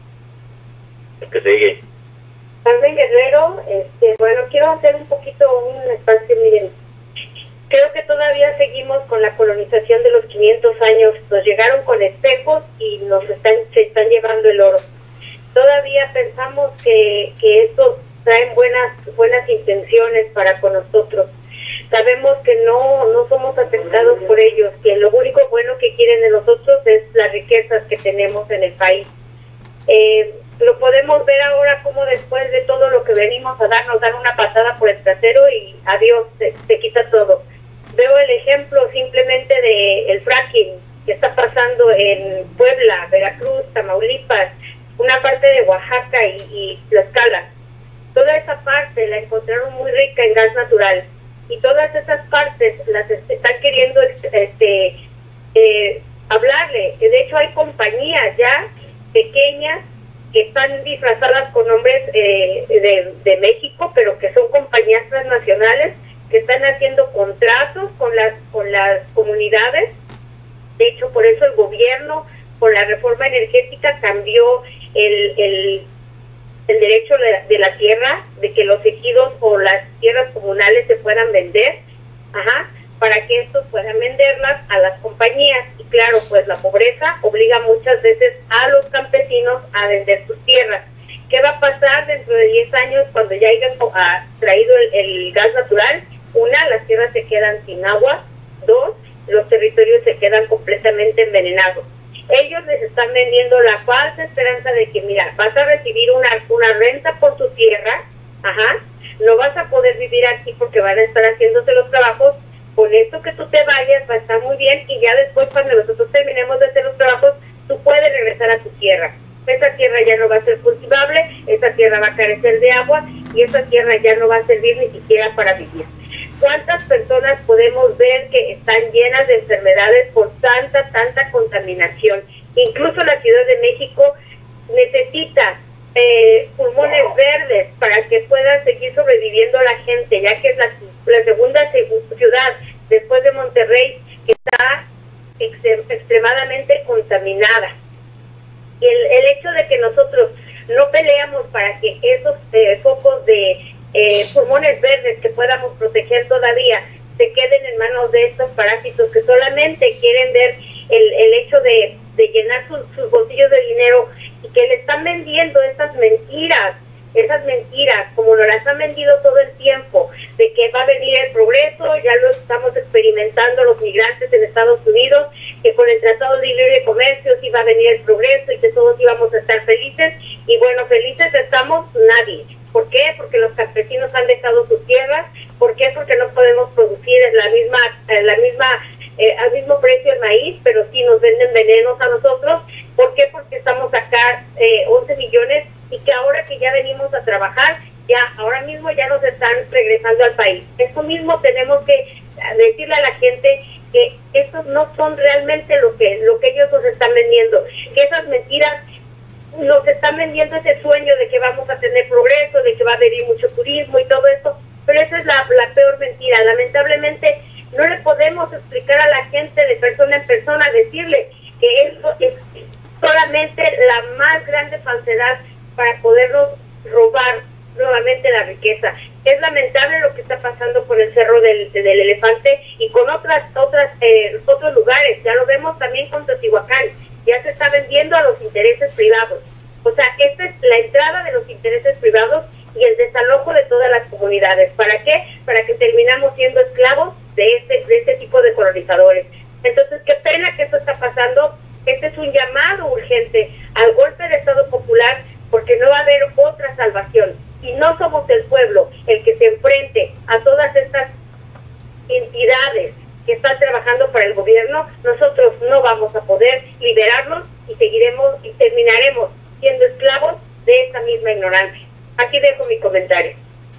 Que sigue. Carmen Guerrero, bueno, quiero hacer un poquito un espacio, miren. Creo que todavía seguimos con la colonización de los 500 años. Nos llegaron con espejos y se están llevando el oro. Todavía pensamos que estos traen buenas intenciones para con nosotros. Sabemos que no somos afectados por ellos, que lo único bueno que quieren de nosotros es las riquezas que tenemos en el país. Lo podemos ver ahora como después de todo lo que venimos a dar, nos dan una patada por el trasero y adiós, se quita todo. Veo el ejemplo simplemente de el fracking que está pasando en Puebla, Veracruz, Tamaulipas, una parte de Oaxaca y Tlaxcala. Toda esa parte la encontraron muy rica en gas natural y todas esas partes las están queriendo hablarle. De hecho hay compañías ya pequeñas que están disfrazadas con nombres de México, pero que son compañías transnacionales que están haciendo contratos con las comunidades. De hecho, por eso el gobierno, con la reforma energética, cambió el derecho de la tierra, de que los ejidos o las tierras comunales se puedan vender, para que estos puedan venderlas a las compañías. Y claro, pues la pobreza obliga muchas veces a los campesinos a vender sus tierras. ¿Qué va a pasar dentro de 10 años cuando ya hayan traído el gas natural? Una, las tierras se quedan sin agua. Dos, los territorios se quedan completamente envenenados. Ellos les están vendiendo la falsa esperanza de que, mira, vas a recibir una renta por tu tierra, no vas a poder vivir aquí porque van a estar haciéndose los trabajos. Con esto que tú te vayas va a estar muy bien, y ya después, cuando nosotros terminemos de hacer los trabajos, tú puedes regresar a tu tierra. Esa tierra ya no va a ser cultivable, esa tierra va a carecer de agua y esa tierra ya no va a servir ni siquiera para vivir. ¿Cuántas personas podemos ver que están llenas de enfermedades por tanta contaminación? Incluso la Ciudad de México necesita pulmones verdes para que pueda seguir sobreviviendo la gente, ya que es la segunda ciudad después de Monterrey que está extremadamente contaminada. Y el hecho de que nosotros no peleamos para que esos focos de pulmones verdes que podamos proteger todavía se queden en manos de estos parásitos que solamente quieren ver el hecho de llenar sus bolsillos de dinero, y que le están vendiendo esas mentiras, como nos las han vendido todo el tiempo, de que va a venir el progreso. Ya lo estamos experimentando los migrantes en Estados Unidos, que con el Tratado de Libre Comercio sí va a venir el progreso y que todos íbamos a estar felices. Y bueno, felices estamos nadie. ¿Por qué? Porque los campesinos han dejado sus tierras. ¿Por qué? Porque no podemos producir al mismo precio el maíz, pero sí nos venden venenos a nosotros. ¿Por qué? Porque estamos acá 11 millones y que ahora que ya venimos a trabajar, ahora mismo ya nos están regresando al país. Eso mismo tenemos que decirle a la gente, que estos no son realmente lo que ellos nos están vendiendo, que esas mentiras nos están vendiendo ese sueño de que vamos a tener progreso, de que va a venir mucho turismo y todo esto. Pero esa es la peor mentira. Lamentablemente no le podemos explicar a la gente de persona en persona, decirle que esto es solamente la más grande falsedad para podernos robar nuevamente la riqueza. Es lamentable lo que está pasando con el Cerro del Elefante y con otros lugares. Ya lo vemos también con Teotihuacán. Ya se está vendiendo a los intereses privados. O sea, esta es la entrada de los intereses privados y el desalojo de todas las comunidades. ¿Para qué? Para que terminamos siendo esclavos de este tipo de colonizadores. Entonces, qué pena que esto está pasando. Este es un llamado urgente al golpe de Estado popular, porque no va a haber otra salvación. Y no somos el pueblo el que se enfrente a todas estas entidades que están trabajando para el gobierno. Nosotros no vamos a poder liberarnos y seguiremos y terminaremos siendo esclavos de esta misma ignorancia. Aquí dejo mi comentario.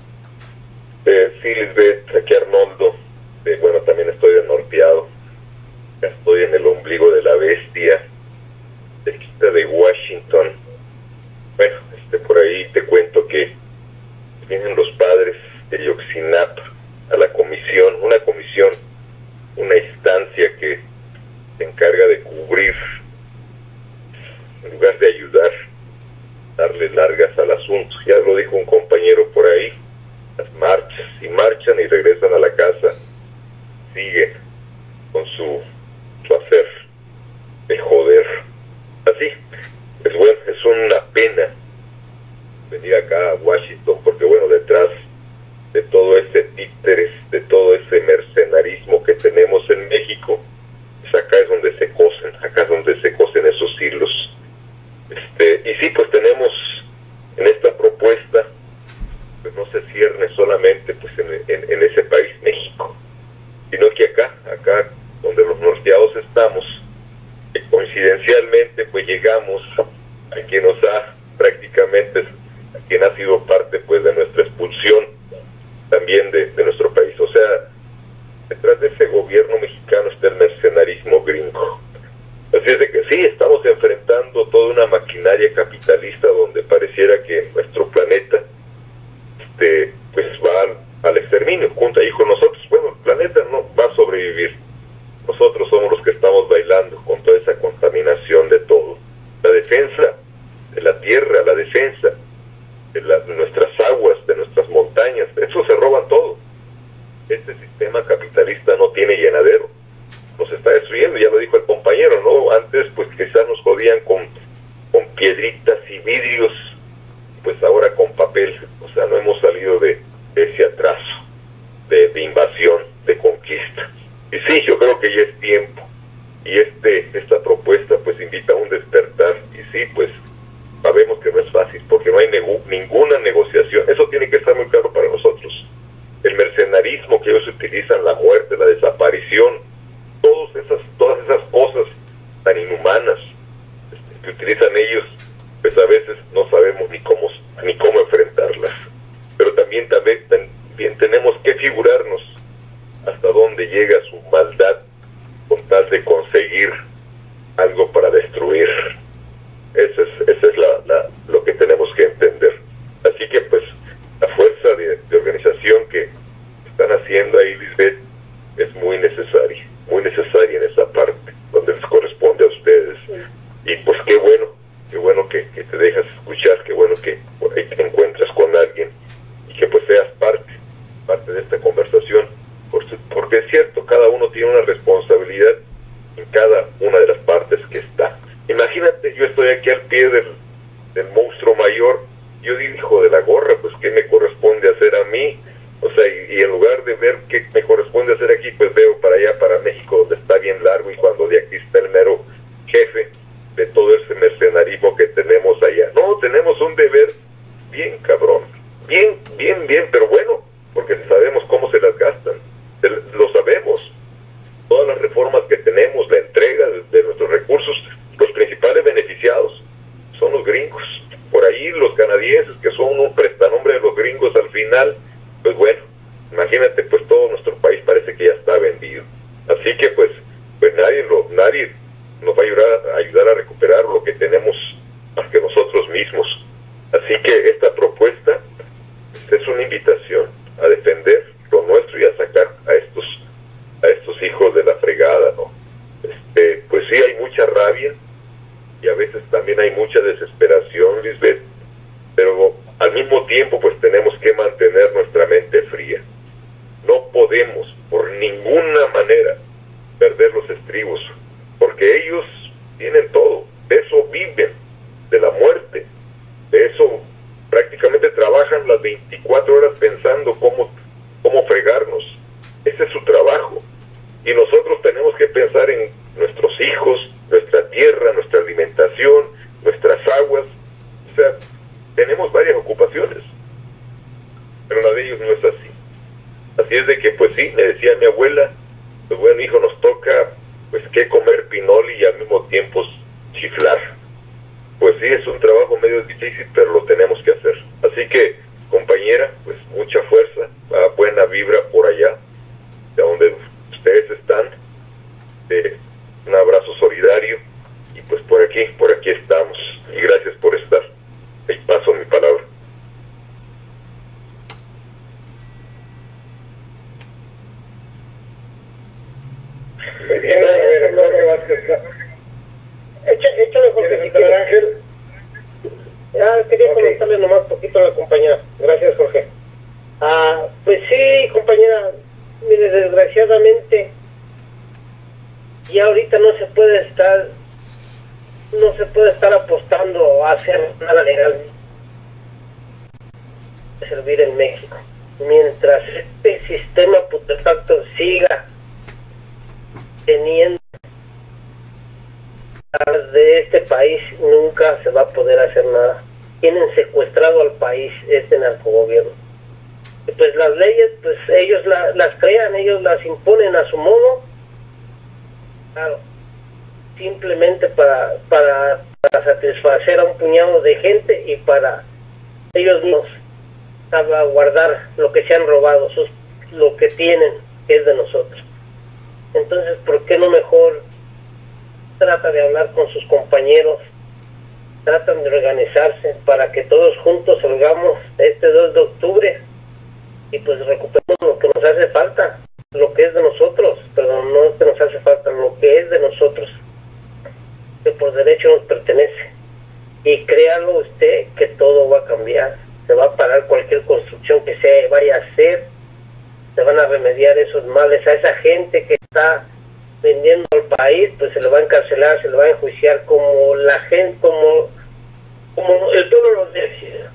Sí, Lisbeth, aquí Arnoldo. Bueno, también estoy anorteado. Estoy en el ombligo de la bestia, cerquita de Washington. Bueno, por ahí te cuento que vienen los padres de Yoxinap a la comisión, una instancia que se encarga de cubrir, en lugar de ayudar, darle largas al asunto. Ya lo dijo un compañero por ahí, las marchas, y marchan y regresan a la casa, siguen con su hacer, el joder. Así, pues bueno, es una pena venir acá a Washington, porque bueno, detrás de todo ese títeres, de todo ese mercenarismo que tenemos en México, pues acá es donde se cosen esos hilos. Y sí, pues tenemos en esta propuesta, pues no se cierne solamente pues en ese país, México, sino que acá donde los norteados estamos, coincidencialmente pues llegamos a quien nos ha prácticamente, a quien ha sido parte pues de nuestra expulsión también de nuestro país. O sea, detrás de ese gobierno mexicano está el mercenarismo gringo. Así es de que sí, estamos enfrentando toda una maquinaria capitalista donde pareciera que nuestro planeta pues va al exterminio, junto ahí con nosotros. Bueno, el planeta no va a sobrevivir. Nosotros somos los que estamos bailando con toda esa contaminación de todo. La defensa de la tierra, la defensa de nuestras aguas, de nuestras montañas, eso se roban todo. Este sistema capitalista no tiene llenadero. Nos está destruyendo, ya lo dijo el compañero, ¿no? Antes pues quizás nos jodían con piedritas y vidrios, pues ahora con papel. O sea, no hemos salido de ese atraso, de invasión, de conquista. Y sí, yo creo que ya es tiempo. Y esta propuesta pues invita a un despertar. Y sí, pues sabemos que no es fácil, porque no hay ninguna negociación. Eso tiene que estar muy claro para nosotros. El mercenarismo que ellos utilizan, la muerte, la desaparición, todas esas cosas tan inhumanas que utilizan ellos, pues a veces no sabemos ni cómo enfrentarlas. Pero también tenemos que figurarnos hasta dónde llega su maldad con tal de conseguir algo para destruir. Eso es lo que tenemos que entender. Así que pues la fuerza de organización que están haciendo ahí, Lisbeth, es muy necesaria en esa parte donde les corresponde a ustedes. Y pues qué bueno que te dejas escuchar, qué bueno que por ahí te encuentras con alguien y que pues seas parte de esta conversación, porque es cierto, cada uno tiene una responsabilidad en cada una de las partes que está. Imagínate, yo estoy aquí al pie del monstruo mayor, yo digo, hijo de la gorra, pues ¿qué me corresponde hacer a mí? O sea, y en lugar de ver qué me corresponde hacer aquí, pues veo para allá, para México, donde está bien largo, y cuando de aquí está el mero jefe de todo ese mercenarismo que tenemos allá. No, tenemos un deber bien cabrón, bien, pero bueno, porque sabemos cómo se las gastan, lo sabemos. Todas las reformas que tenemos, la entrega de nuestros recursos, los principales beneficiados son los gringos. Por ahí los canadienses, que son un prestanombre de los gringos al final, pues bueno, imagínate, pues todo nuestro país parece que ya está vendido. Así que pues nadie nos va a ayudar a recuperar lo que tenemos más que nosotros mismos. Así que esta propuesta es una invitación a defender rabia y a veces también hay mucha desesperación, Lisbeth, pero al mismo tiempo pues tenemos que mantener nuestra mente fría. No podemos por ninguna manera perder los estribos, porque ellos tienen todo, de eso viven, de la muerte, de eso prácticamente trabajan las 24 horas pensando cómo fregarnos. Ese es su trabajo. Y nosotros tenemos que pensar en nuestros hijos, nuestra tierra, nuestra alimentación, nuestras aguas. O sea, tenemos varias ocupaciones, pero la de ellos no es así. Así es de que, pues sí, me decía mi abuela, pues bueno, hijo, nos toca, pues, que comer pinoli y al mismo tiempo chiflar. Pues sí, es un trabajo medio difícil, pero lo tenemos que hacer. Así que, compañera, pues mucha fuerza, buena vibra por allá, de donde ustedes están. Un abrazo solidario y pues por aquí estamos. Y gracias por estar. Ahí paso mi palabra. Muy bien, Jorge Vázquez. Échale, Jorge, si quieres. Ángel. Quería comentarle nomás poquito a la compañera. Gracias, Jorge. Pues sí, compañera, mire, desgraciadamente ya ahorita no se puede estar apostando a hacer nada legal, servir en México. Mientras este sistema putrefacto siga teniendo de este país, nunca se va a poder hacer nada. Tienen secuestrado al país este narcogobierno. Pues las leyes, pues ellos las crean, ellos las imponen a su modo, claro, simplemente para satisfacer a un puñado de gente y para ellos mismos salvaguardar lo que se han robado, lo que tienen, que es de nosotros. Entonces, ¿por qué no mejor trata de hablar con sus compañeros, tratan de organizarse para que todos juntos salgamos este 2 de octubre y pues recuperemos lo que nos hace falta, lo que es de nosotros, perdón, no es que nos hace falta, lo que es de nosotros, que por derecho nos pertenece. Y créalo usted que todo va a cambiar, se va a parar cualquier construcción que se vaya a hacer, se van a remediar esos males. A esa gente que está vendiendo al país, pues se le va a encarcelar, se le va a enjuiciar como la gente, como el pueblo lo decide.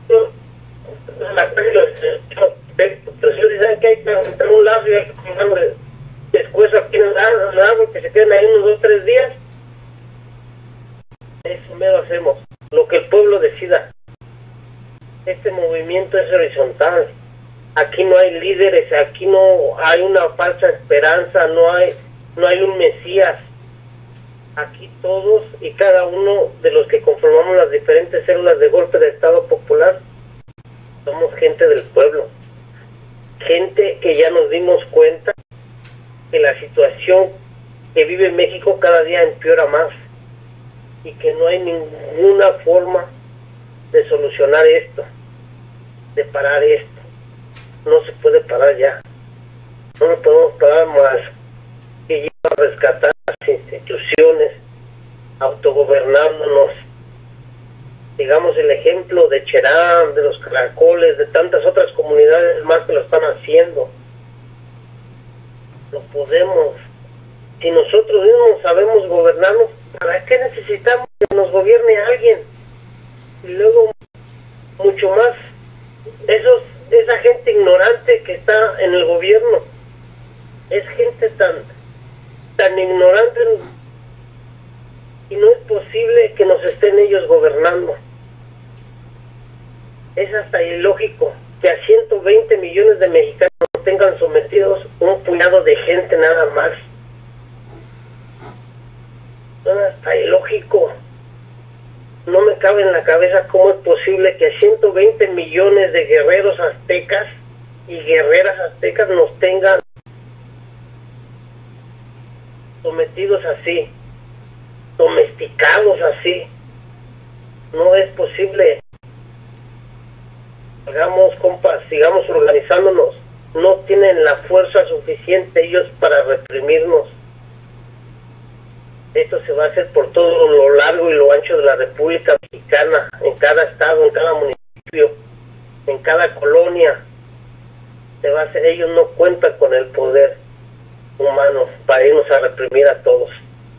Pero si dicen que hay que entrar un lazo y hay que ponerle después aquí en el árbol, que se queden ahí unos 2 o 3 días, eso mero hacemos, lo que el pueblo decida. Este movimiento es horizontal, aquí no hay líderes, aquí no hay una falsa esperanza, no hay un mesías. Aquí todos y cada uno de los que conformamos las diferentes células de golpe de Estado Popular somos gente del pueblo, gente que ya nos dimos cuenta que la situación que vive México cada día empeora más y que no hay ninguna forma de solucionar esto, de parar esto. No se puede parar ya, no lo podemos parar más que lleva a rescatar las instituciones, autogobernándonos. Digamos el ejemplo de Cherán, de los Caracoles, de tantas otras comunidades más que lo están haciendo. Lo podemos. Si nosotros mismos sabemos gobernarnos, ¿para qué necesitamos que nos gobierne alguien? Y luego, mucho más, esa gente ignorante que está en el gobierno, es gente tan ignorante, y no es posible que nos estén ellos gobernando. Es hasta ilógico que a 120 millones de mexicanos tengan sometidos un puñado de gente nada más. Es hasta ilógico. No me cabe en la cabeza cómo es posible que a 120 millones de guerreros aztecas y guerreras aztecas nos tengan sometidos así, domesticados así. No es posible. Hagamos, compas, sigamos organizándonos. No tienen la fuerza suficiente ellos para reprimirnos. Esto se va a hacer por todo lo largo y lo ancho de la República Mexicana, en cada estado, en cada municipio, en cada colonia. Se va a hacer. Ellos no cuentan con el poder humano para irnos a reprimir a todos.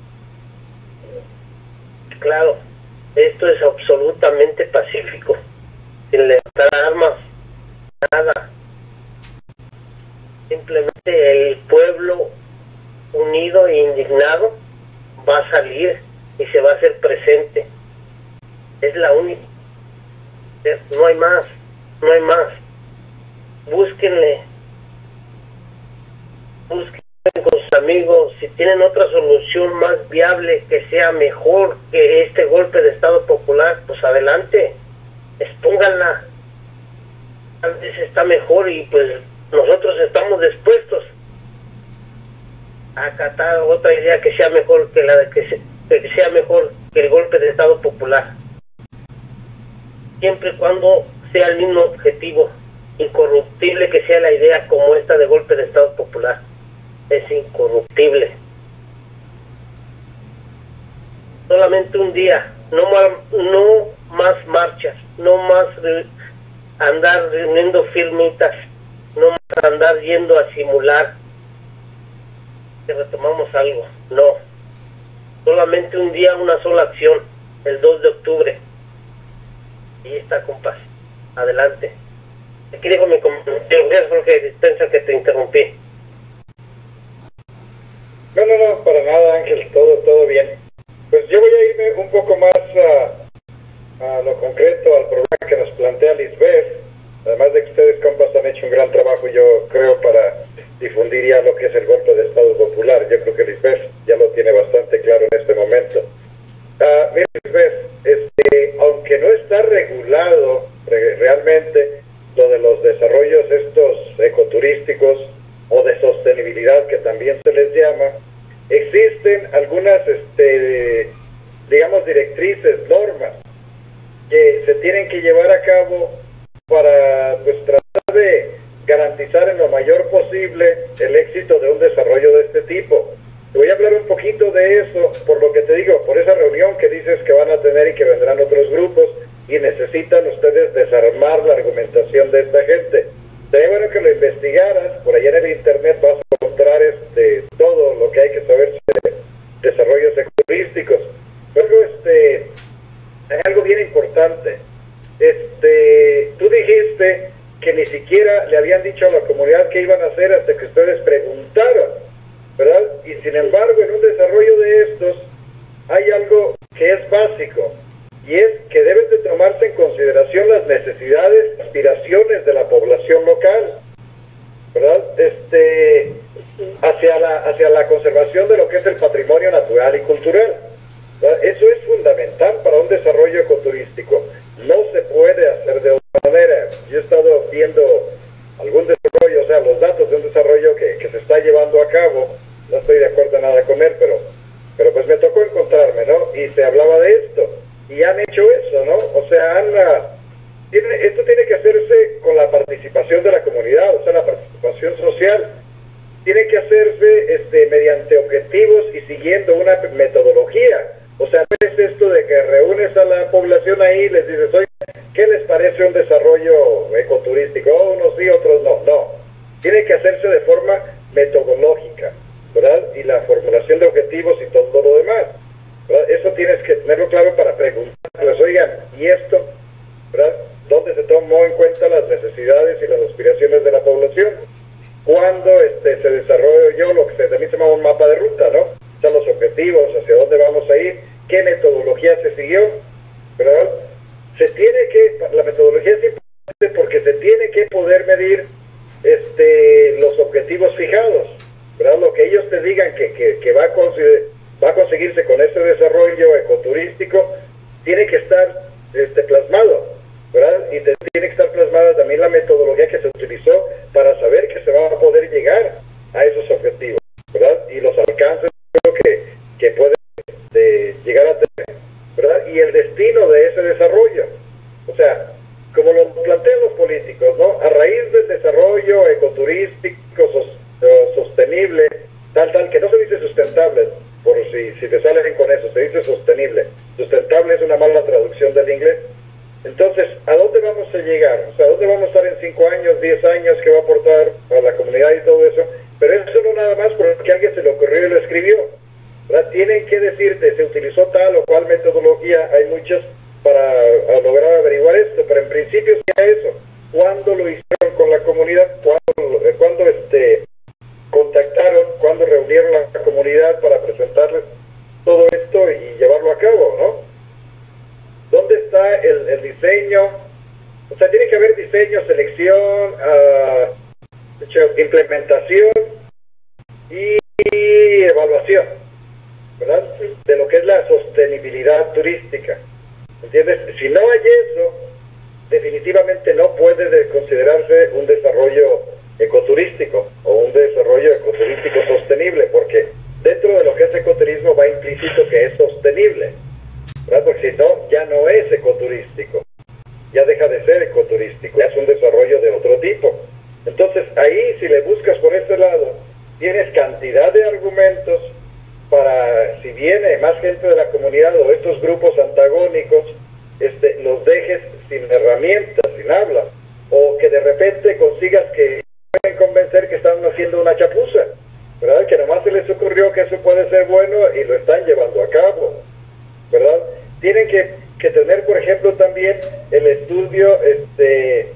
Claro, esto es absolutamente pacífico, sin levantar armas, nada. Simplemente el pueblo unido e indignado va a salir y se va a hacer presente. Es la única. No hay más, no hay más. Búsquenle con sus amigos. Si tienen otra solución más viable, que sea mejor que este golpe de Estado Popular, pues adelante, expónganla. Tal vez está mejor y pues nosotros estamos dispuestos a acatar otra idea que sea mejor que que sea mejor que el golpe de Estado Popular, siempre y cuando sea el mismo objetivo, incorruptible que sea la idea como esta de golpe de Estado Popular. Es incorruptible. Solamente un día, no más marchas, no más andar reuniendo firmitas, no más andar yendo a simular que retomamos algo. No, solamente un día, una sola acción, el 2 de octubre. Y está, compas, adelante. Aquí dejo mi comentario. Gracias, Jorge, dispensa que te interrumpí. No, para nada, Ángel, todo bien. Pues yo voy a irme un poco más a lo concreto, al problema que nos plantea Lisbeth. Además de que ustedes, compas, han hecho un gran trabajo, yo creo, para difundir ya lo que es el golpe de Estado Popular. Yo creo que Lisbeth ya lo tiene bastante claro en este momento. Mira, Lisbeth, aunque no está regulado realmente lo de los desarrollos estos ecoturísticos o de sostenibilidad, que también se les llama, existen algunas, digamos, directrices, normas que se tienen que llevar a cabo para, pues, tratar de garantizar en lo mayor posible el éxito de un desarrollo de este tipo. Te voy a hablar un poquito de eso, por lo que te digo, por esa reunión que dices que van a tener y que vendrán otros grupos, y necesitan ustedes desarmar la argumentación de esta gente. Sería bueno que lo investigaras. Por allá en el internet vas a encontrar todo lo que hay que saber sobre desarrollos ecoturísticos. Luego, hay algo bien importante. Tú dijiste que ni siquiera le habían dicho a la comunidad qué iban a hacer hasta que ustedes preguntaron, ¿verdad? Y sin embargo, en un desarrollo de estos hay algo que es básico, y es que deben de tomarse en consideración las necesidades, aspiraciones de la población local, ¿verdad? Hacia la conservación de lo que es el patrimonio natural y cultural, ¿verdad? Eso es fundamental para un desarrollo ecoturístico. No se puede hacer de otra manera. Yo he estado viendo algún desarrollo, o sea, los datos de un desarrollo que se está llevando a cabo. No estoy de acuerdo en nada con él, pero pues me tocó encontrarme, ¿no? Y se hablaba de esto. Y han hecho eso, ¿no? O sea, esto tiene que hacerse con la participación de la comunidad, o sea, la participación social. Tiene que hacerse mediante objetivos y siguiendo una metodología. O sea, no es esto de que reúnes a la población ahí y les dices, oye, ¿qué les parece un desarrollo ecoturístico? Oh, unos sí, otros no. No. Tiene que hacerse de forma metodológica, ¿verdad? Y la formulación de objetivos y todo lo demás, ¿verdad? Eso tienes que tenerlo claro para preguntarles, oigan, ¿y esto? ¿Verdad? ¿Dónde se tomó en cuenta las necesidades y las aspiraciones de la población? ¿Cuándo se desarrolló lo que también se llama un mapa de ruta, ¿no? O sea, los objetivos, hacia dónde vamos a ir, qué metodología se siguió, ¿verdad? La metodología es importante porque se tiene que poder medir los objetivos fijados, ¿verdad? Lo que ellos te digan que va a conseguirse con este desarrollo ecoturístico, tiene que estar plasmado, ¿verdad? Y tiene que estar plasmada también la metodología que se utilizó para saber que se va a poder llegar a esos objetivos, ¿verdad? Y los alcances que pueden llegar a tener, ¿verdad? Y el destino de ese desarrollo. O sea, como lo plantean los políticos, ¿no? A raíz del desarrollo ecoturístico sostenible, tal, que no se dice sustentable, por si te sale eso, se dice sostenible. Sustentable es una mala traducción del inglés. Entonces, ¿a dónde vamos a llegar? O sea, ¿a dónde vamos a estar en 5 años, 10 años, que va a aportar a la comunidad y todo eso? Pero eso no nada más porque a alguien se le ocurrió y lo escribió, ¿verdad? Tienen que decirte, se utilizó tal o cual metodología, hay muchas para lograr averiguar esto, pero en principio sería eso. ¿Cuándo lo hicieron con la comunidad? ¿Cuándo contactaron? ¿Cuándo reunieron a la comunidad para presentarles todo esto y llevarlo a cabo, ¿no? ¿Dónde está el diseño? O sea, tiene que haber diseño, selección, implementación y evaluación, ¿verdad? De lo que es la sostenibilidad turística. ¿Entiendes? Si no hay eso, definitivamente no puede considerarse un desarrollo ecoturístico o un desarrollo ecoturístico sostenible, porque dentro de lo que es ecoturismo va implícito que es sostenible, ¿verdad? Porque si no, ya no es ecoturístico, ya deja de ser ecoturístico, ya es un desarrollo de otro tipo. Entonces ahí, si le buscas por ese lado, tienes cantidad de argumentos para, si viene más gente de la comunidad o estos grupos antagónicos, los dejes sin herramientas, sin habla, o que de repente consigas que pueden convencer que están haciendo una chapuza, ¿verdad? Que nomás se les ocurrió que eso puede ser bueno y lo están llevando a cabo, ¿verdad? Tienen que tener, por ejemplo, también el estudio de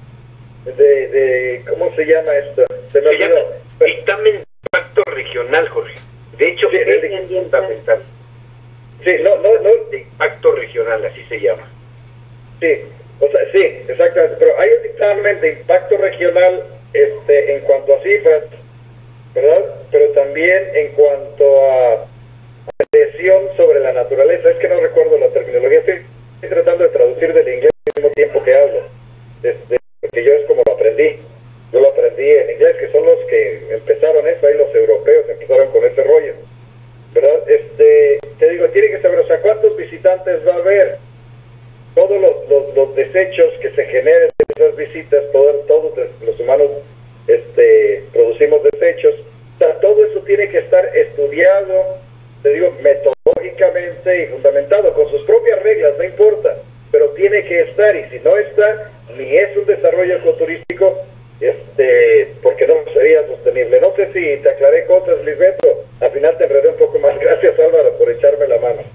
¿cómo se llama esto? Se llama dictamen de impacto regional, Jorge. De hecho, sí, es fundamental. Sí, no, de impacto regional, así se llama. Sí, o sea, sí, exactamente, pero hay un dictamen de impacto regional en cuanto a cifras, ¿verdad? Pero también en cuanto a presión sobre la naturaleza. Es que no recuerdo la terminología, estoy tratando de traducir del inglés al mismo tiempo que hablo, porque yo es como lo aprendí. Yo lo aprendí en inglés, que son los que empezaron eso, ahí los europeos empezaron con ese rollo, ¿verdad? Te digo, tiene que saber, o sea, ¿cuántos visitantes va a haber? Todos los desechos que se generen de esas visitas, todos los humanos producimos desechos, o sea, todo eso tiene que estar estudiado, te digo, metodológicamente y fundamentado, con sus propias reglas, no importa, pero tiene que estar, y si no está, ni es un desarrollo ecoturístico, porque no sería sostenible. No sé si te aclaré cosas, Lisbeth, o al final te enredé un poco más. Gracias, Álvaro, por echarme la mano.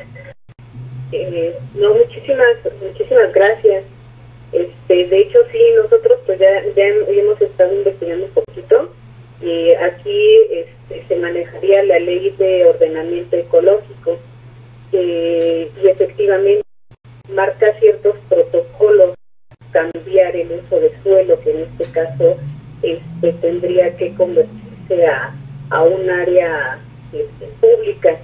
No, muchísimas gracias. De hecho, sí, nosotros pues ya hemos estado investigando un poquito, y aquí se manejaría la ley de ordenamiento ecológico, y efectivamente marca ciertos protocolos, cambiar el uso de suelo, que en este caso tendría que convertirse a un área pública.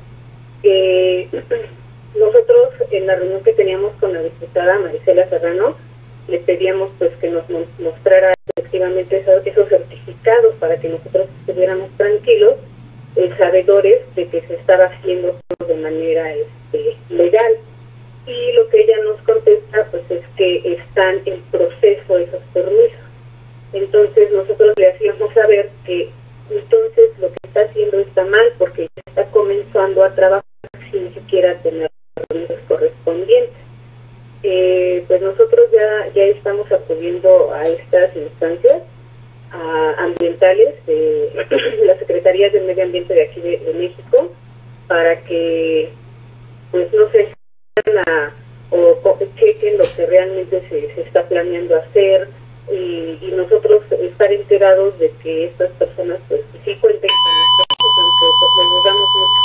Nosotros en la reunión que teníamos con la diputada Marisela Serrano, le pedíamos pues que nos mostrara efectivamente esos certificados para que nosotros estuviéramos tranquilos, sabedores de que se estaba haciendo todo de manera legal. Y lo que ella nos contesta pues es que están en proceso esos permisos. Entonces nosotros le hacíamos saber que entonces lo que está haciendo está mal, porque ya está comenzando a trabajar sin ni siquiera tener los permisos correspondientes. Pues nosotros ya estamos acudiendo a estas instancias ambientales de las Secretarías del Medio Ambiente de aquí de México, para que pues no sé, o chequen lo que realmente se está planeando hacer, y nosotros estar enterados de que estas personas pues sí cuenten con nosotros, aunque pues les ayudamos mucho.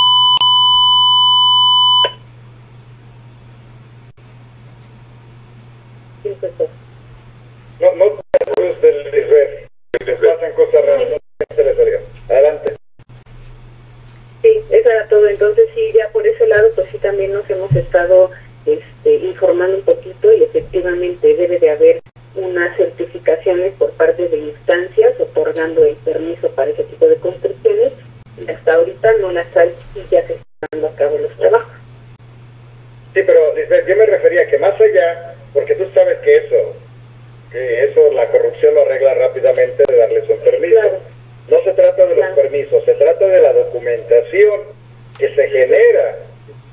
No te acuerdes del Lisbeth, que pasan cosas raras, no se les salga. Adelante. Sí, eso era todo. Entonces sí, ya por ese lado pues sí también nos hemos estado informando un poquito, y efectivamente debe de haber unas certificaciones por parte de instancias otorgando el permiso para ese tipo de construcciones, y hasta ahorita no las hay y ya se están dando a cabo los trabajos. Sí, pero Lisbeth, yo me refería a que más allá, porque tú sabes que eso la corrupción lo arregla rápidamente de darles un permiso. Claro. No se trata de los permisos, se trata de la documentación que se genera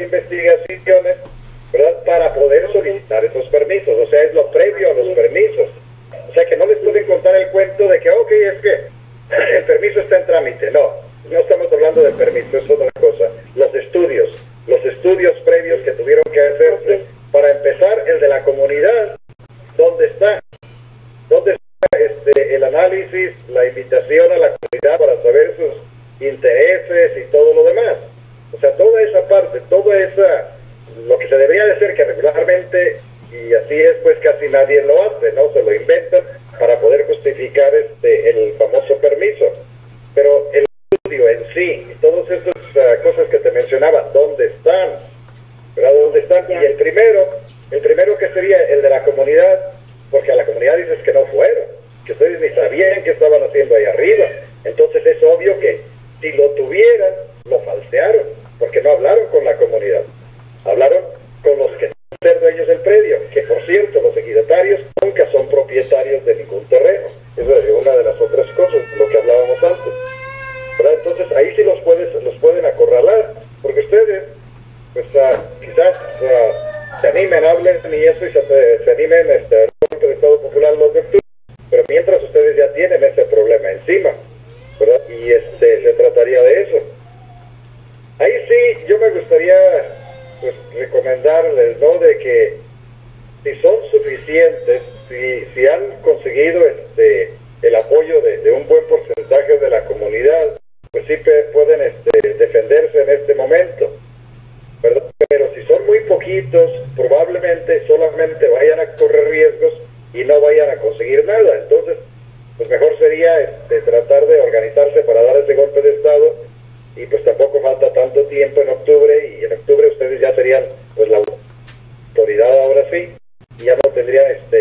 investigaciones, ¿verdad?, para poder solicitar esos permisos. O sea, es lo previo a los permisos. O sea, que no les pueden contar el cuento de que, ok, es que el permiso está en trámite. No estamos hablando del permiso, es otra cosa. Los estudios previos que tuvieron que hacerse. Para empezar, el de la comunidad, ¿dónde está el análisis, la invitación a la comunidad para saber sus intereses y todo lo demás? O sea, toda esa parte, lo que se debería de hacer, que regularmente, y así es, pues casi nadie lo hace, ¿no? Se lo inventan para poder justificar el famoso permiso. Pero el estudio en sí, y todas esas cosas que te mencionaba, ¿dónde están? ¿Verdad? ¿Dónde están? Y el primero que sería el de la comunidad, porque a la comunidad dices que no fueron, que ustedes ni sabían qué estaban haciendo ahí arriba. Entonces es obvio que si lo tuvieran, lo falsearon, porque no hablaron con la comunidad, hablaron con los que ser dueños del predio, que por cierto, los ejidatarios nunca son propietarios de ningún terreno. Esa es una de las otras cosas, lo que hablábamos antes, ¿verdad? Entonces ahí sí los pueden acorralar, porque ustedes, pues quizás se animen, hablen y eso, y se animen al golpe de Estado Popular los de octubre, pero mientras ustedes ya tienen ese problema encima, ¿verdad? Y se trataría de eso. Ahí sí, yo me gustaría, pues, recomendarles, ¿no?, de que si son suficientes, si han conseguido el apoyo de un buen porcentaje de la comunidad, pues sí pueden defenderse en este momento, ¿verdad? Pero si son muy poquitos, probablemente solamente vayan a correr riesgos y no vayan a conseguir nada. Entonces, pues mejor sería tratar de organizarse para dar ese golpe de Estado, y pues tampoco falta tanto tiempo en octubre, y en octubre ustedes ya serían pues la autoridad ahora sí, y ya no tendrían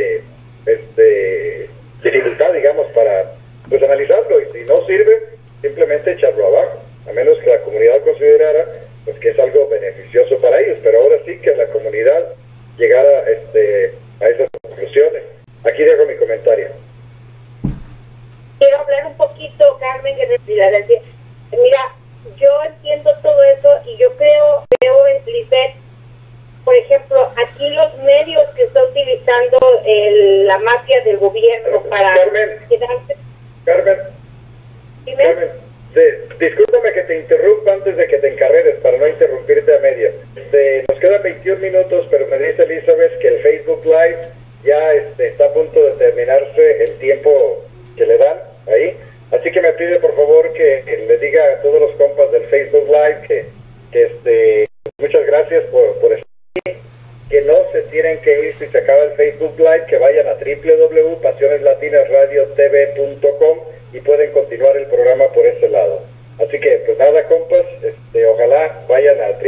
dificultad, digamos, para pues analizarlo, y si no sirve, simplemente echarlo abajo, a menos que la comunidad considerara pues que es algo beneficioso para ellos. Pero ahora sí que la comunidad llegara a esas conclusiones. Aquí dejo mi comentario. Quiero hablar un poquito, Carmen, de Filadelfia. Mira, yo entiendo todo eso, y yo creo en Lisbeth, por ejemplo, aquí los medios que está utilizando la mafia del gobierno para quedarse... Carmen, discúlpame que te interrumpa antes de que te encarreres, para no interrumpirte a medio. Nos quedan 21 minutos, pero me dice Elizabeth que el Facebook Live ya está a punto de terminarse el tiempo que le dan ahí. Así que me pide por favor que le diga a todos los compas del Facebook Live que muchas gracias por estar aquí, que no se tienen que ir si se acaba el Facebook Live, que vayan a www.pasioneslatinasradiotv.com y pueden continuar el programa por ese lado. Así que pues nada, compas, ojalá vayan a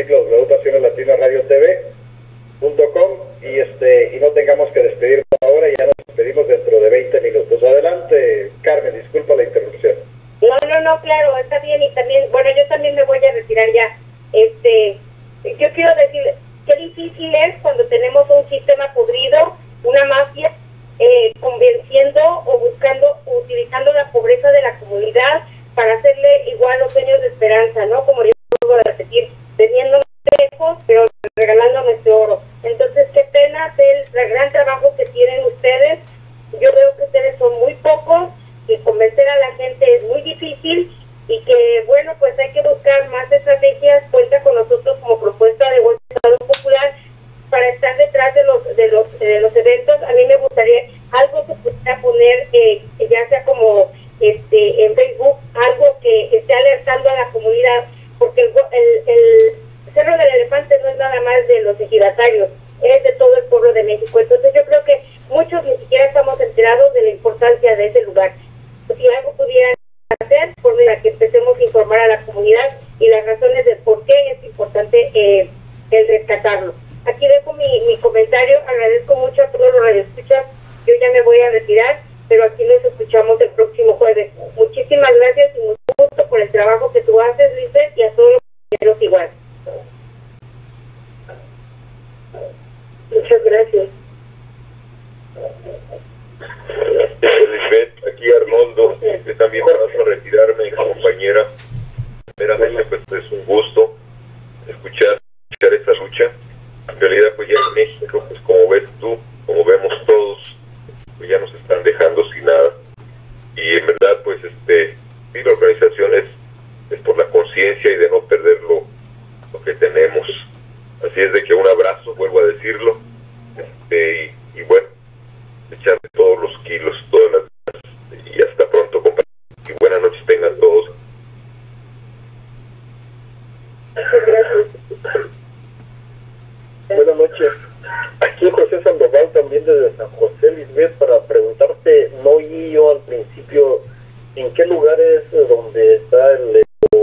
www.pasioneslatinasradiotv.com y no tengamos que despedirnos ahora, ya nos despedimos dentro de 20 minutos. Adelante, Carmen, disculpa la interrupción. No, claro, está bien. Y también, bueno, yo también me voy a retirar ya. Yo quiero decir, qué difícil es cuando tenemos un sistema podrido, una mafia, convenciendo o utilizando la pobreza de la comunidad para hacerle igual los sueños de esperanza, ¿no? Como yo vuelvo a repetir, teniendo lejos, pero regalando nuestro oro. Entonces, qué pena el gran trabajo que tienen ustedes. Yo veo que ustedes son muy pocos, que convencer a la gente es muy difícil, y que, bueno, pues hay que buscar más estrategias. Cuenta con nosotros como propuesta de golpe de Estado Popular para estar detrás de los eventos. A mí me gustaría algo que pudiera poner, ya sea como en Facebook, algo que esté alertando a la comunidad, porque el Cerro del Elefante no es nada más de los ejidatarios, es de todo el pueblo de México. Entonces yo creo que muchos ni siquiera estamos enterados de la importancia de ese lugar. Si algo pudieran hacer, por la que empecemos a informar a la comunidad y las razones de por qué es importante el rescatarlo. Aquí dejo mi comentario. Agradezco mucho a todos los radioescuchas. Yo ya me voy a retirar, pero aquí nos escuchamos el próximo jueves. Muchísimas gracias y mucho gusto por el trabajo que tú haces, Lisbeth, y a todos los compañeros igual. Muchas gracias. Lisbeth, aquí Arnoldo, también paso a retirarme, compañera. Primeramente, pues es un gusto escuchar estas lucha. En realidad, pues ya en México, pues como ves tú, como vemos todos, pues ya nos están dejando sin nada. Y en verdad, pues sí, la organización es por la conciencia y de no perder lo que tenemos. Así es de que un abrazo, vuelvo a decirlo, y bueno, echarle todos los kilos, todas las ganas, y hasta pronto, compañeros, y buenas noches tengan todos. Muchas gracias. Buenas noches. Aquí José Sandoval, también desde San José, Lisbeth, para preguntarte, no oí yo al principio en qué lugar es donde está el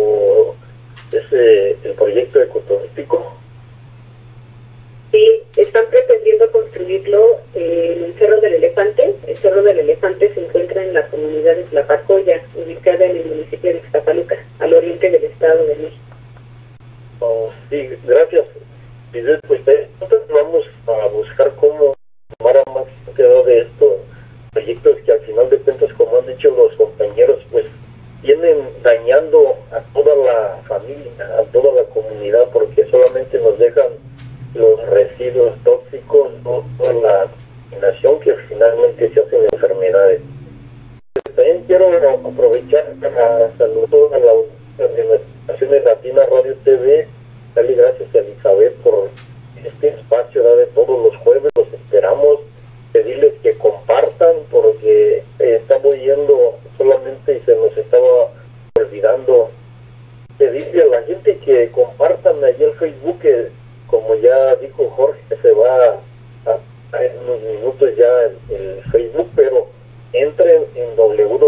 proyecto ecoturístico. Sí, están pretendiendo construirlo en el Cerro del Elefante. El Cerro del Elefante se encuentra en la comunidad de Tlapacoya, ubicada en el municipio de Ixtapaluca, al oriente del Estado de México. Oh, sí, gracias. Pues nosotros vamos a buscar cómo tomar a más quedado de estos proyectos que al final de cuentas, como han dicho los compañeros, pues vienen dañando a toda la familia, a toda la comunidad, porque solamente nos dejan los residuos tóxicos, toda la contaminación que finalmente se hacen enfermedades. También quiero aprovechar para saludar a la Naciones Latina Radio TV, darle gracias a Elizabeth por este espacio de todos los jueves. Los esperamos, pedirles que compartan, porque estamos yendo solamente y se nos estaba olvidando pedirle a la gente que compartan allí el Facebook, que como ya dijo Jorge, se va en unos minutos ya el Facebook, pero entren en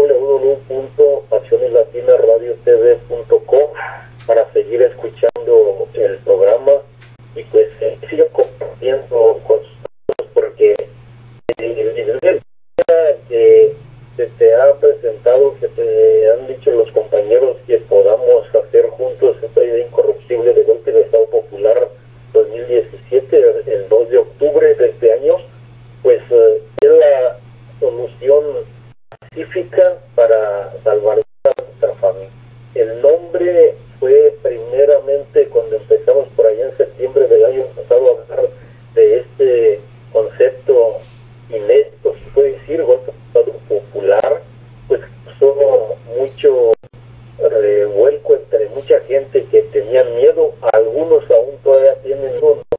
www.pasioneslatinaradiotv.com para seguir escuchando el programa y pues sigan compartiendo con sus amigos, porque el día que se te ha presentado, que te han dicho los compañeros que podamos hacer juntos esta idea incorruptible de golpe de Estado Popular 2017, el 2 de octubre de este año, pues es la solución pacífica para salvar a nuestra familia. El nombre fue primeramente cuando empezamos por allá en septiembre del año pasado a hablar de este concepto inédito, se puede decir, golpe de Estado Popular, pues causó mucho revuelco entre mucha gente que tenían miedo. Algunos aún todavía tienen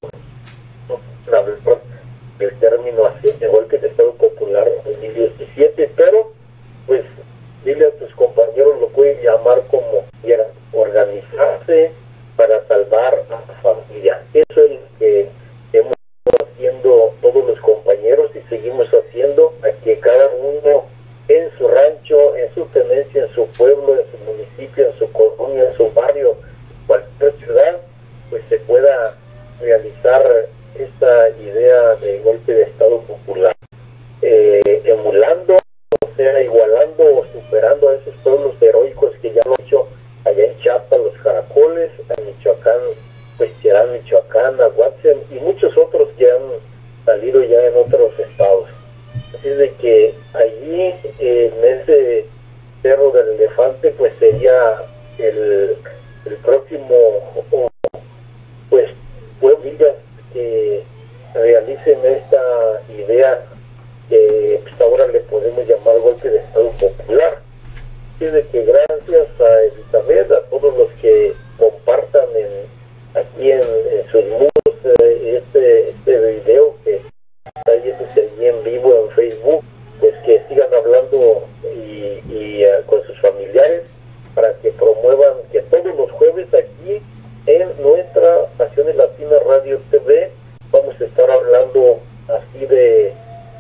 el término así de golpe de Estado Popular 2017, pero pues dile a tus compañeros, lo pueden llamar como quieran, organizarse para salvar a la familia. Eso es lo que hemos estado haciendo todos los compañeros y seguimos haciendo, a que cada uno en su rancho, en su tenencia, en su pueblo, en su municipio, en su colonia, en su barrio, cualquier ciudad, pues se pueda realizar esta idea de golpe de Estado Popular, emulando, o sea, igualando o superando a esos pueblos heroicos que ya lo han hecho allá en Chiapas, los Caracoles, en Michoacán, pues Cherán, Michoacán, Aguatzen y muchos otros que han salido ya en otros estados. Así de que allí en ese Cerro del Elefante pues sería el próximo pues pueblos que realicen esta idea que pues ahora le podemos llamar golpe de Estado Popular. Así de que gracias a Elizabeth, a todos los que compartan aquí en sus muros este video que está yéndose allí en vivo en Facebook, pues que sigan hablando y con sus familiares para que promuevan que todos los jueves aquí en nuestra Pasiones Latina Radio TV vamos a estar hablando así de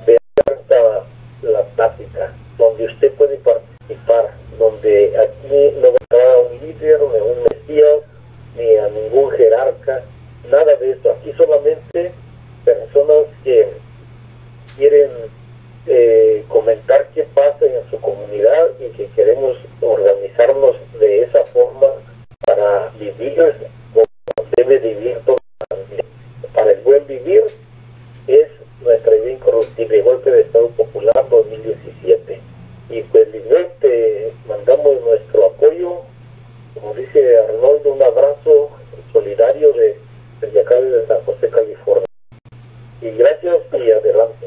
la plática, donde usted puede participar, donde aquí no vendrá un líder, ni un mesías, ni a ningún jerarca, nada de eso. Aquí solamente personas que quieren comentar qué pasa en su comunidad y que queremos organizarnos de esa forma para vivir como debe vivir toda la familia. Para el buen vivir es nuestra idea incorruptible, golpe de Estado Popular 2017. Y pues Lisbeth, te mandamos nuestro apoyo, como dice Arnoldo, un abrazo solidario desde acá de San José, California. Y gracias y adelante.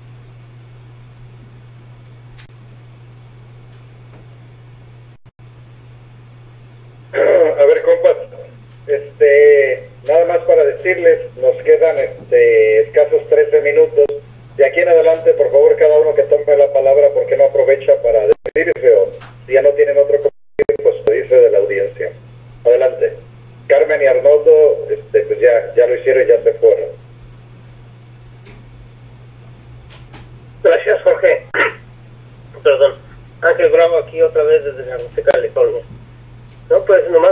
A ver, compas, nada más para decirles, nos quedan escasos 13 minutos. De aquí en adelante, por favor, cada uno que tome la palabra, ¿por qué no aprovecha para despedirse? O si ya no tienen otro comentario, pues pedirse de la audiencia. Adelante. Carmen y Arnoldo, pues ya lo hicieron y ya se fueron. Gracias, Jorge. Perdón. Ángel Bravo aquí otra vez desde San José, California. No, pues nomás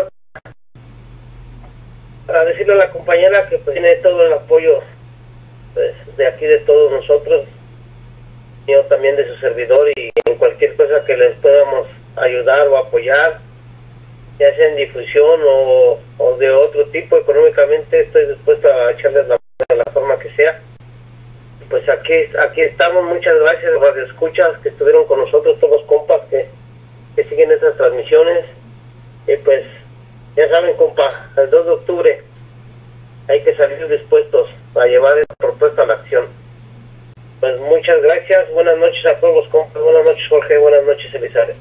para decirle a la compañera que pues tiene todo el apoyo pues, de aquí de todos nosotros, yo también de su servidor, y en cualquier cosa que les podamos ayudar o apoyar, ya sea en difusión o de otro tipo, económicamente estoy dispuesto a echarles la mano de la forma que sea. Pues aquí estamos. Muchas gracias a los radioescuchas que estuvieron con nosotros, todos los compas que siguen esas transmisiones. Y pues ya saben, compa, el 2 de octubre hay que salir dispuestos a llevar esa propuesta a la acción. Pues muchas gracias, buenas noches a todos los compas, buenas noches Jorge, buenas noches Elizabeth.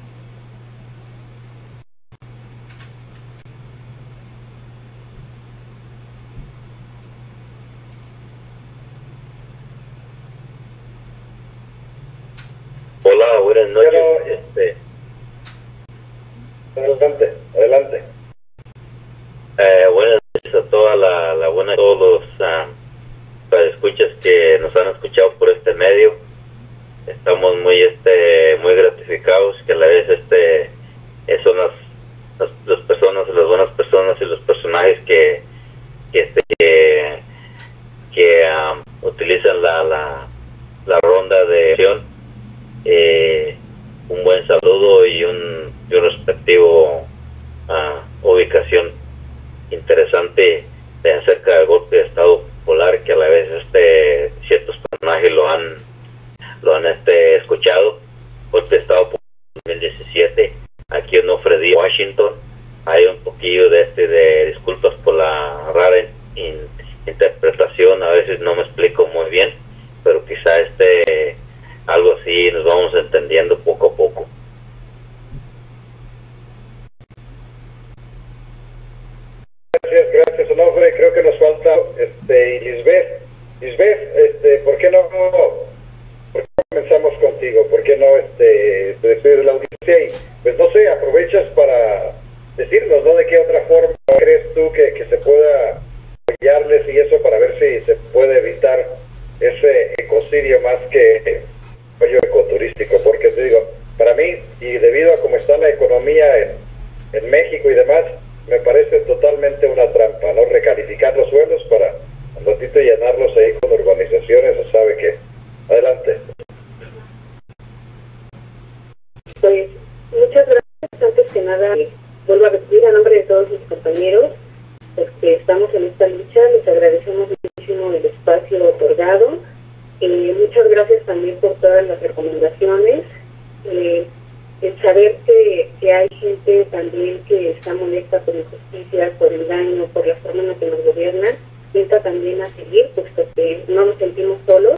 Hola, buenas noches. Adelante. Buenas noches a toda la buena, todos los escuchas que nos han escuchado por este medio. Estamos muy gratificados que a la vez son las personas, las buenas personas y los personajes que utilizan la ronda de acción. Un buen saludo y un respectivo ubicación interesante acerca del golpe de Estado Popular, que a la vez ciertos personajes lo han escuchado. Golpe de Estado Popular 2017 aquí en Ofredí, Washington. Hay un poquillo de disculpas por la rara interpretación, a veces no me explico muy bien, pero quizá algo así nos vamos entendiendo poco a poco. Gracias, Onofre. Creo que nos falta Lisbeth. Lisbeth, ¿por qué no comenzamos contigo? ¿Por qué no te despides de la audiencia? Y pues no sé, aprovechas para decirnos, ¿no? De qué otra forma crees tú que se pueda apoyarles y eso, para ver si se puede evitar ese ecocidio más que apoyo ecoturístico. Porque te digo, para mí, y debido a cómo está la economía en México y demás, me parece totalmente una trampa, ¿no? Recalificar los suelos para un ratito llenarlos ahí con urbanizaciones, o sabe qué. Adelante. Pues muchas gracias. Antes que nada, vuelvo a repetir a nombre de todos mis compañeros, pues que estamos en esta lucha. Les agradecemos muchísimo el espacio otorgado. Muchas gracias también por todas las recomendaciones. El saber que hay gente también que está molesta por la injusticia, por el daño, por la forma en la que nos gobiernan, sienta también a seguir, puesto que no nos sentimos solos.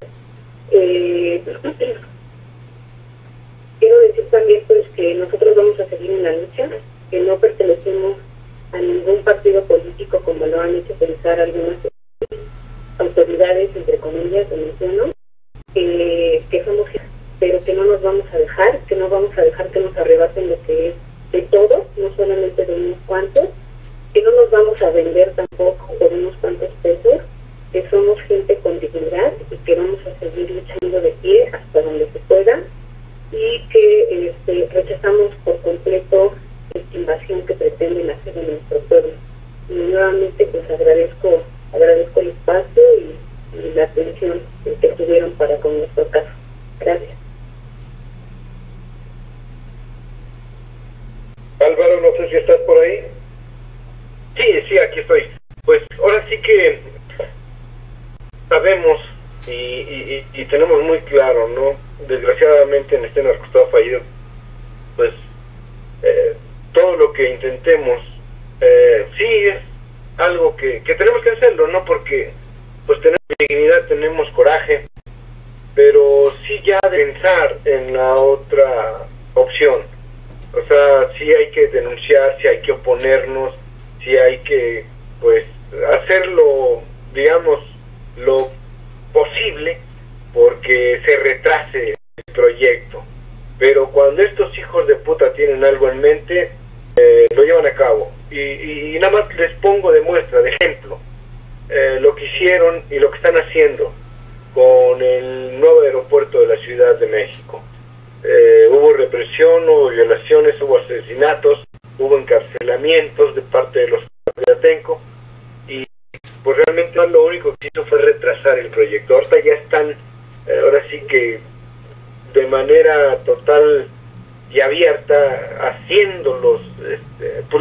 Quiero decir también pues que nosotros vamos a seguir en la lucha, que no pertenecemos a ningún partido político como lo han hecho pensar algunas autoridades, entre comillas, lo menciono, que somos, pero que no nos vamos a dejar, que no vamos a dejar que nos arrebaten lo que es de todos, no solamente de unos cuantos, que no nos vamos a vender tampoco por unos cuantos pesos, que somos gente con dignidad y que vamos a seguir luchando de pie hasta donde se pueda, y que rechazamos por completo esta invasión que pretenden hacer en nuestro pueblo. Y nuevamente pues agradezco el espacio y la atención que tuvieron para con nuestro caso. Gracias. Álvaro, no sé si estás por ahí. Sí, aquí estoy. Pues ahora sí que sabemos y tenemos muy claro, ¿no? Desgraciadamente en este narcoestado fallido, pues todo lo que intentemos, sí algo que tenemos que hacerlo, ¿no? Porque pues tenemos dignidad, tenemos coraje, pero sí ya de pensar en la otra opción. O sea, sí hay que denunciar, sí hay que oponernos, sí hay que, pues, hacerlo, digamos, lo posible porque se retrase el proyecto. Pero cuando estos hijos de puta tienen algo en mente, lo llevan a cabo. Y nada más les pongo de muestra, de ejemplo, lo que hicieron y lo que están haciendo con el nuevo aeropuerto de la Ciudad de México. Hubo represión, hubo violaciones, hubo asesinatos, hubo encarcelamientos de parte de los de Atenco, y pues realmente lo único que hizo fue retrasar el proyecto. Ahorita ya están, ahora sí que de manera total y abierta, haciendo pues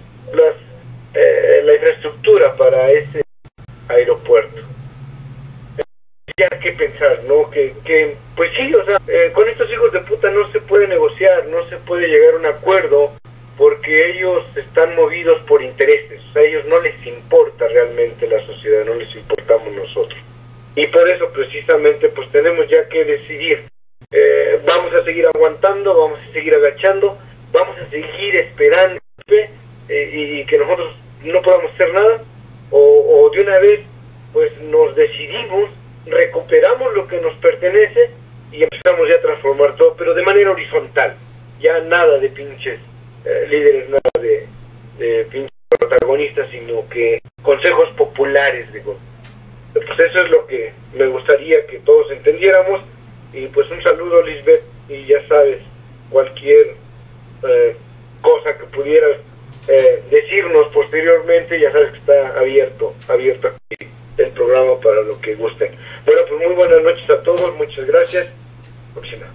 la infraestructura para ese aeropuerto. Ya que pensar, ¿no? Que pues sí, o sea, con estos hijos de puta no se puede negociar, no se puede llegar a un acuerdo, porque ellos están movidos por intereses. O sea, a ellos no les importa realmente la sociedad, no les importamos nosotros. Y por eso precisamente pues tenemos ya que decidir, vamos a seguir aguantando, vamos a seguir agachando, vamos a seguir esperando y que nosotros no podamos hacer nada, o de una vez pues nos decidimos, recuperamos lo que nos pertenece y empezamos ya a transformar todo, pero de manera horizontal. Ya nada de pinches líderes, nada de pinches protagonistas, sino que consejos populares. Pues eso es lo que me gustaría que todos entendiéramos. Y pues un saludo, Lisbeth, y ya sabes, cualquier cosa que pudieras decirnos posteriormente, ya sabes que está abierto aquí el programa para lo que gusten. Bueno, pues muy buenas noches a todos, muchas gracias. Próxima.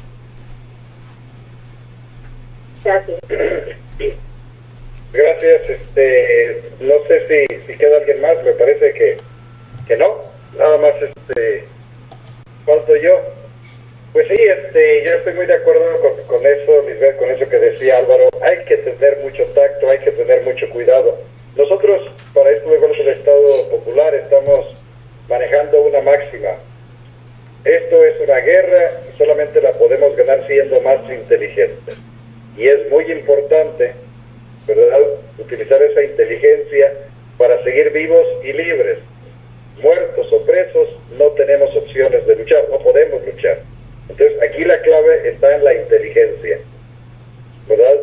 Gracias. Gracias, no sé si queda alguien más, me parece que no, nada más falto yo. Pues sí, yo estoy muy de acuerdo con eso, Lisbeth, con eso que decía Álvaro. Hay que tener mucho tacto, hay que tener mucho cuidado. Nosotros, para esto de golpe de Estado Popular, estamos manejando una máxima. Esto es una guerra y solamente la podemos ganar siendo más inteligentes. Y es muy importante, ¿verdad?, utilizar esa inteligencia para seguir vivos y libres. Muertos o presos, no tenemos opciones de luchar, no podemos luchar. Entonces, aquí la clave está en la inteligencia, ¿verdad?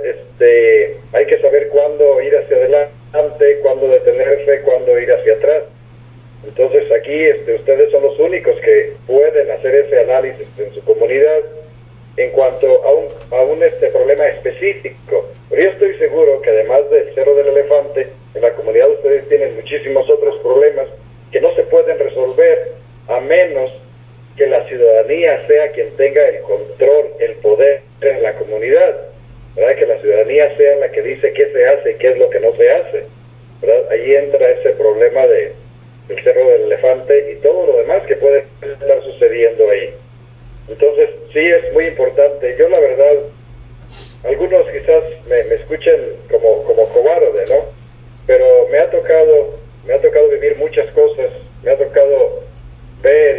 Hay que saber cuándo ir hacia adelante, cuándo detenerse, cuándo ir hacia atrás. Entonces, aquí ustedes son los únicos que pueden hacer ese análisis en su comunidad en cuanto a un problema específico. Pero yo estoy seguro que además del Cerro del Elefante, en la comunidad ustedes tienen muchísimos otros problemas que no se pueden resolver a menos que la ciudadanía sea quien tenga el control, el poder en la comunidad, ¿verdad? Que la ciudadanía sea la que dice qué se hace y qué es lo que no se hace, ¿verdad? Ahí entra ese problema del Cerro del Elefante y todo lo demás que puede estar sucediendo ahí. Entonces, sí es muy importante. Yo la verdad, algunos quizás me escuchen como cobarde, ¿no? Pero me ha tocado vivir muchas cosas, me ha tocado ver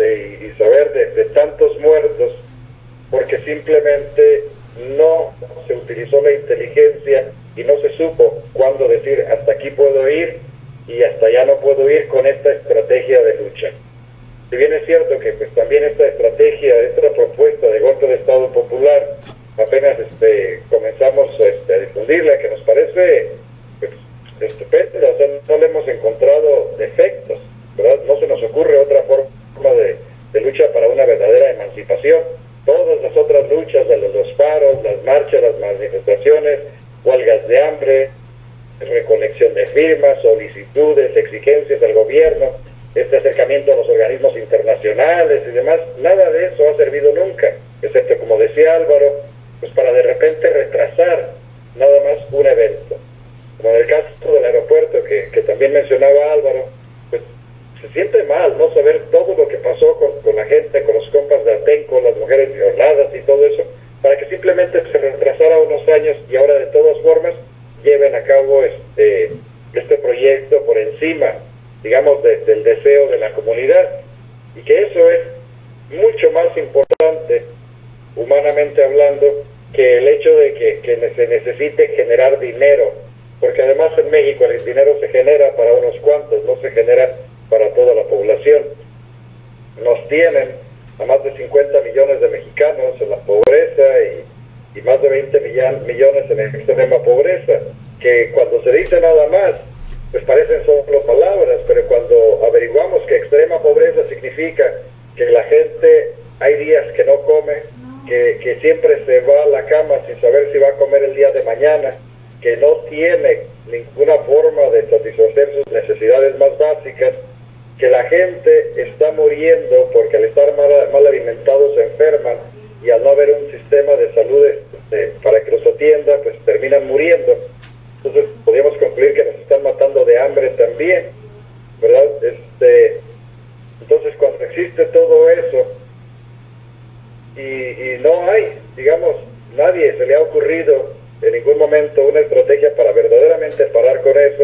y saber de tantos muertos, porque simplemente no se utilizó la inteligencia y no se supo cuándo decir hasta aquí puedo ir y hasta allá no puedo ir con esta estrategia de lucha. Si bien es cierto que pues también esta estrategia, esta propuesta de golpe de Estado Popular, apenas comenzamos a difundirla, que nos parece pues, estupenda, o sea, no le hemos encontrado defectos, ¿verdad? No se nos ocurre otra forma de lucha para una verdadera emancipación. Todas las otras luchas, de los paros, las marchas, las manifestaciones, huelgas de hambre, recolección de firmas, solicitudes, exigencias al gobierno, acercamiento a los organismos internacionales y demás, nada de eso ha servido nunca, excepto, como decía Álvaro, pues para de repente retrasar nada más un evento. Como en el caso del aeropuerto que también mencionaba Álvaro, pues se siente mal no saber todo lo que pasó con la gente, con los compas de Atenco, las mujeres violadas y todo eso, para que simplemente se retrasara unos años y ahora de todas formas lleven a cabo este proyecto por encima, digamos, del deseo de la comunidad, y que eso es mucho más importante, humanamente hablando, que el hecho de que se necesite generar dinero, porque además en México el dinero se genera para unos cuantos, no se genera para toda la población. Nos tienen a más de 50 millones de mexicanos en la pobreza y más de 20 millones en extrema pobreza, que cuando se dice nada más, pues parecen solo palabras, pero cuando averiguamos que extrema pobreza significa que la gente hay días que no come, que siempre se va a la cama sin saber si va a comer el día de mañana, que no tiene ninguna forma de satisfacer sus necesidades más básicas, que la gente está muriendo porque al estar mal alimentados se enferman, y al no haber un sistema de salud para que los atienda, pues terminan muriendo. Entonces podríamos concluir que nos están matando de hambre también, ¿verdad? Entonces cuando existe todo eso y no hay, digamos, nadie se le ha ocurrido en ningún momento una estrategia para verdaderamente parar con eso,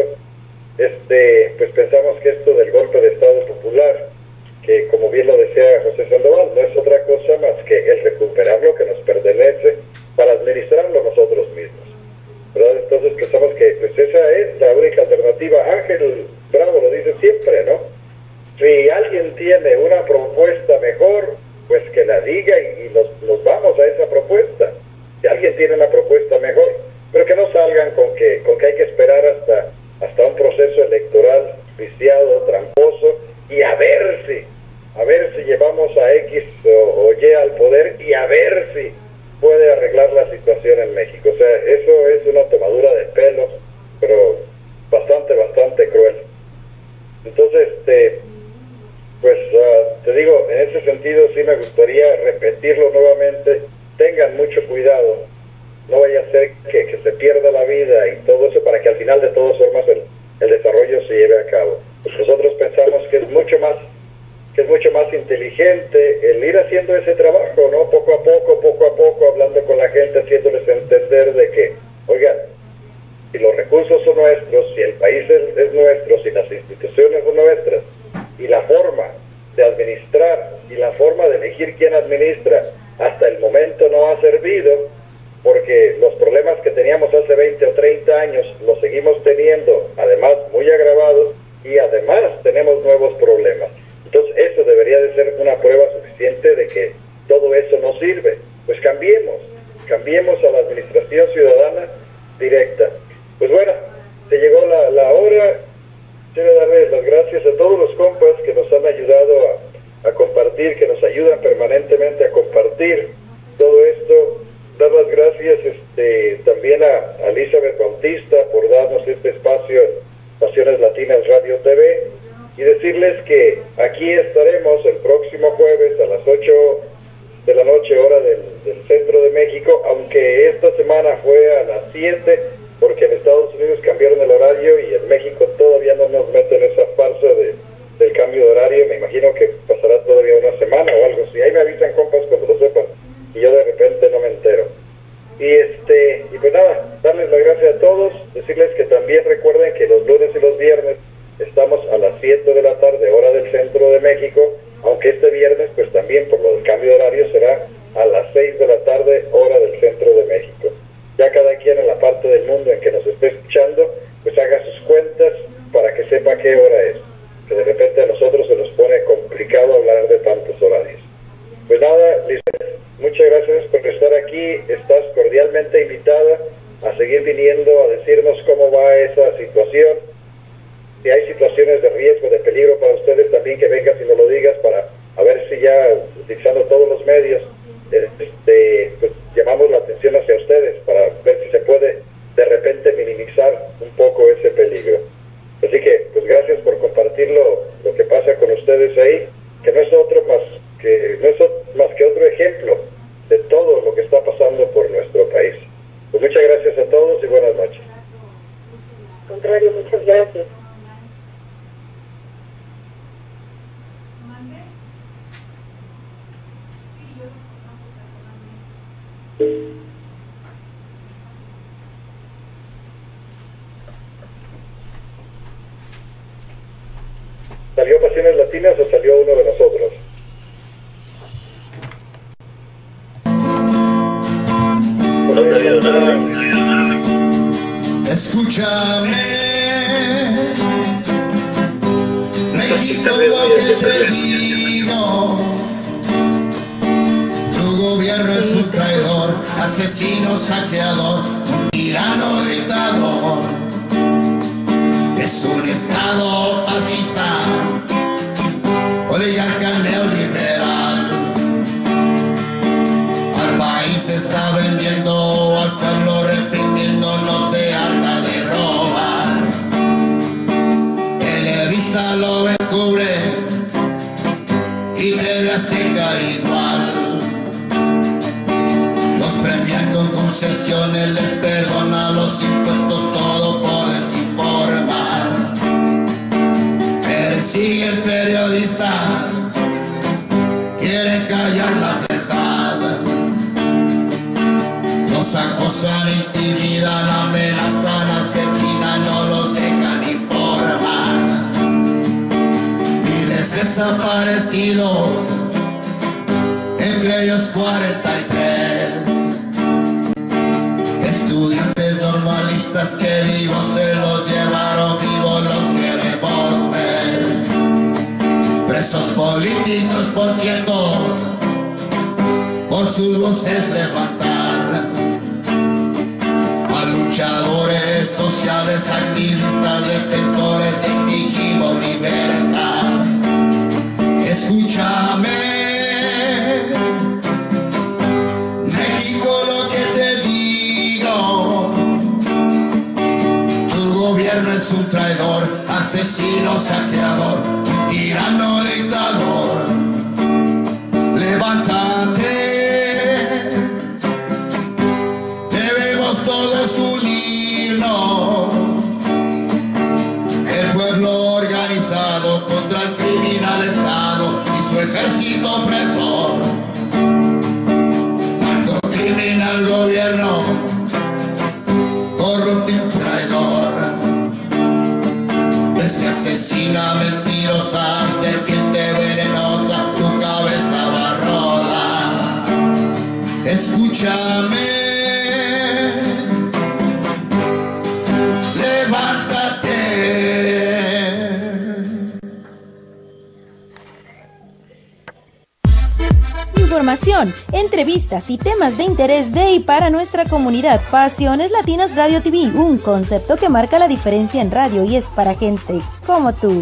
pues pensamos que esto del golpe de Estado popular, que como bien lo decía José Sandoval, no es otra cosa más que el recuperar lo que nos pertenece para administrarlo nosotros mismos, ¿verdad? Entonces pensamos que pues esa es la única alternativa. Ángel Bravo lo dice siempre, ¿no? Si alguien tiene una propuesta mejor, pues que la diga y nos vamos a esa propuesta. Si alguien tiene una propuesta mejor, pero que no salgan con que hay que esperar hasta un proceso electoral viciado, tramposo, y a ver si llevamos a X o Y al poder y a ver si puede arreglar la situación en México. O sea, eso es una tomadura de pelo, pero bastante cruel. Entonces, pues te digo, en ese sentido sí me gustaría repetirlo nuevamente: tengan mucho cuidado, no vaya a ser que se pierda la vida y todo eso, para que al final de todas formas el desarrollo se lleve a cabo. Nosotros pensamos que es mucho más inteligente el ir haciendo ese trabajo, ¿no? Poco a poco, hablando con la gente, haciéndoles entender de que, oigan, si los recursos son nuestros, si el país es nuestro, si las instituciones son nuestras, y la forma de administrar y la forma de elegir quién administra hasta el momento no ha servido, porque los problemas que teníamos hace 20 o 30 años los seguimos teniendo, además muy agravados, y además tenemos nuevos problemas. Entonces eso debería de ser una prueba suficiente de que todo eso no sirve. Pues cambiemos a la administración ciudadana directa. Pues bueno, se llegó la hora. Quiero darles las gracias a todos los compas que nos han ayudado a compartir, que nos ayudan permanentemente a compartir todo esto. Dar las gracias también a Elizabeth Bautista por darnos este espacio en Pasiones Latinas Radio TV, y decirles que aquí estaremos el próximo jueves a las 8 de la noche, hora del centro de México, aunque esta semana fue a las 7, porque en Estados Unidos cambiaron el horario y en México todavía no nos meten esa farsa del cambio de horario. Me imagino que pasará todavía una semana o algo así. Ahí me avisan, compas, cuando lo sepan, y yo de repente no me entero. Y pues nada, darles las gracias a todos, decirles que también recuerden que los lunes y los viernes estamos a las 7 de la tarde, hora del centro de México, aunque este viernes pues también por lo del cambio de horario será a las 6 de la tarde, hora del centro de México. Ya cada quien en la parte del mundo en que nos esté escuchando, pues haga sus cuentas para que sepa qué hora es, que de repente a nosotros se nos pone complicado hablar de tantos horarios. Pues nada, Lisbeth, muchas gracias por estar aquí. Estás cordialmente invitada a seguir viniendo a decirnos cómo va esa situación. Si hay situaciones de riesgo, de peligro para ustedes, también que vengas y nos lo digas, para a ver si ya, utilizando todos los medios, pues llamamos la atención hacia ustedes para ver si se puede de repente minimizar un poco ese peligro. Así que, pues gracias por compartir lo que pasa con ustedes ahí, que no es más que otro ejemplo de todo lo que está pasando por nuestro país. Pues muchas gracias a todos y buenas noches. Al contrario, muchas gracias. ¿Salió Pasiones Latinas o salió uno de nosotros? Escúchame, México, lo que te digo. Tu gobierno es un traidor, asesino, saqueador, un tirano dictador. Es un estado fascista, oligarca neoliberal. Al país se está vendiendo, al pueblo reprimiendo, no se harta de robar. Televisa lo encubre y TV Azteca igual. Los premian con concesiones, les perdona los impuestos, todo por desinformar. Persigue el periodista, quiere callar la verdad. Los acosan, intimidan, amenazan, asesinan, no los dejan informar. Miles desaparecidos, entre ellos 43 estudiantes normalistas que vivos se los llevaron, vivos los queremos ver. Presos políticos, por cierto, por sus voces levantar. A luchadores sociales, activistas, defensores, exigimos libertad. Escúchame, México, lo que te digo. Tu gobierno es un traidor, asesino, saqueador, un tirano dictador. Levántate, debemos todos unirnos. El pueblo organizado contra el criminal Estado y su ejército opresor. Tanto criminal gobierno, corrupto y traidor. Bestia asesina, mentirosa, serpiente venenosa, tu cabeza va a rolar. Escúchame, levántate. Información, entrevistas y temas de interés de y para nuestra comunidad. Pasiones Latinas Radio TV, un concepto que marca la diferencia en radio y es para gente como tú.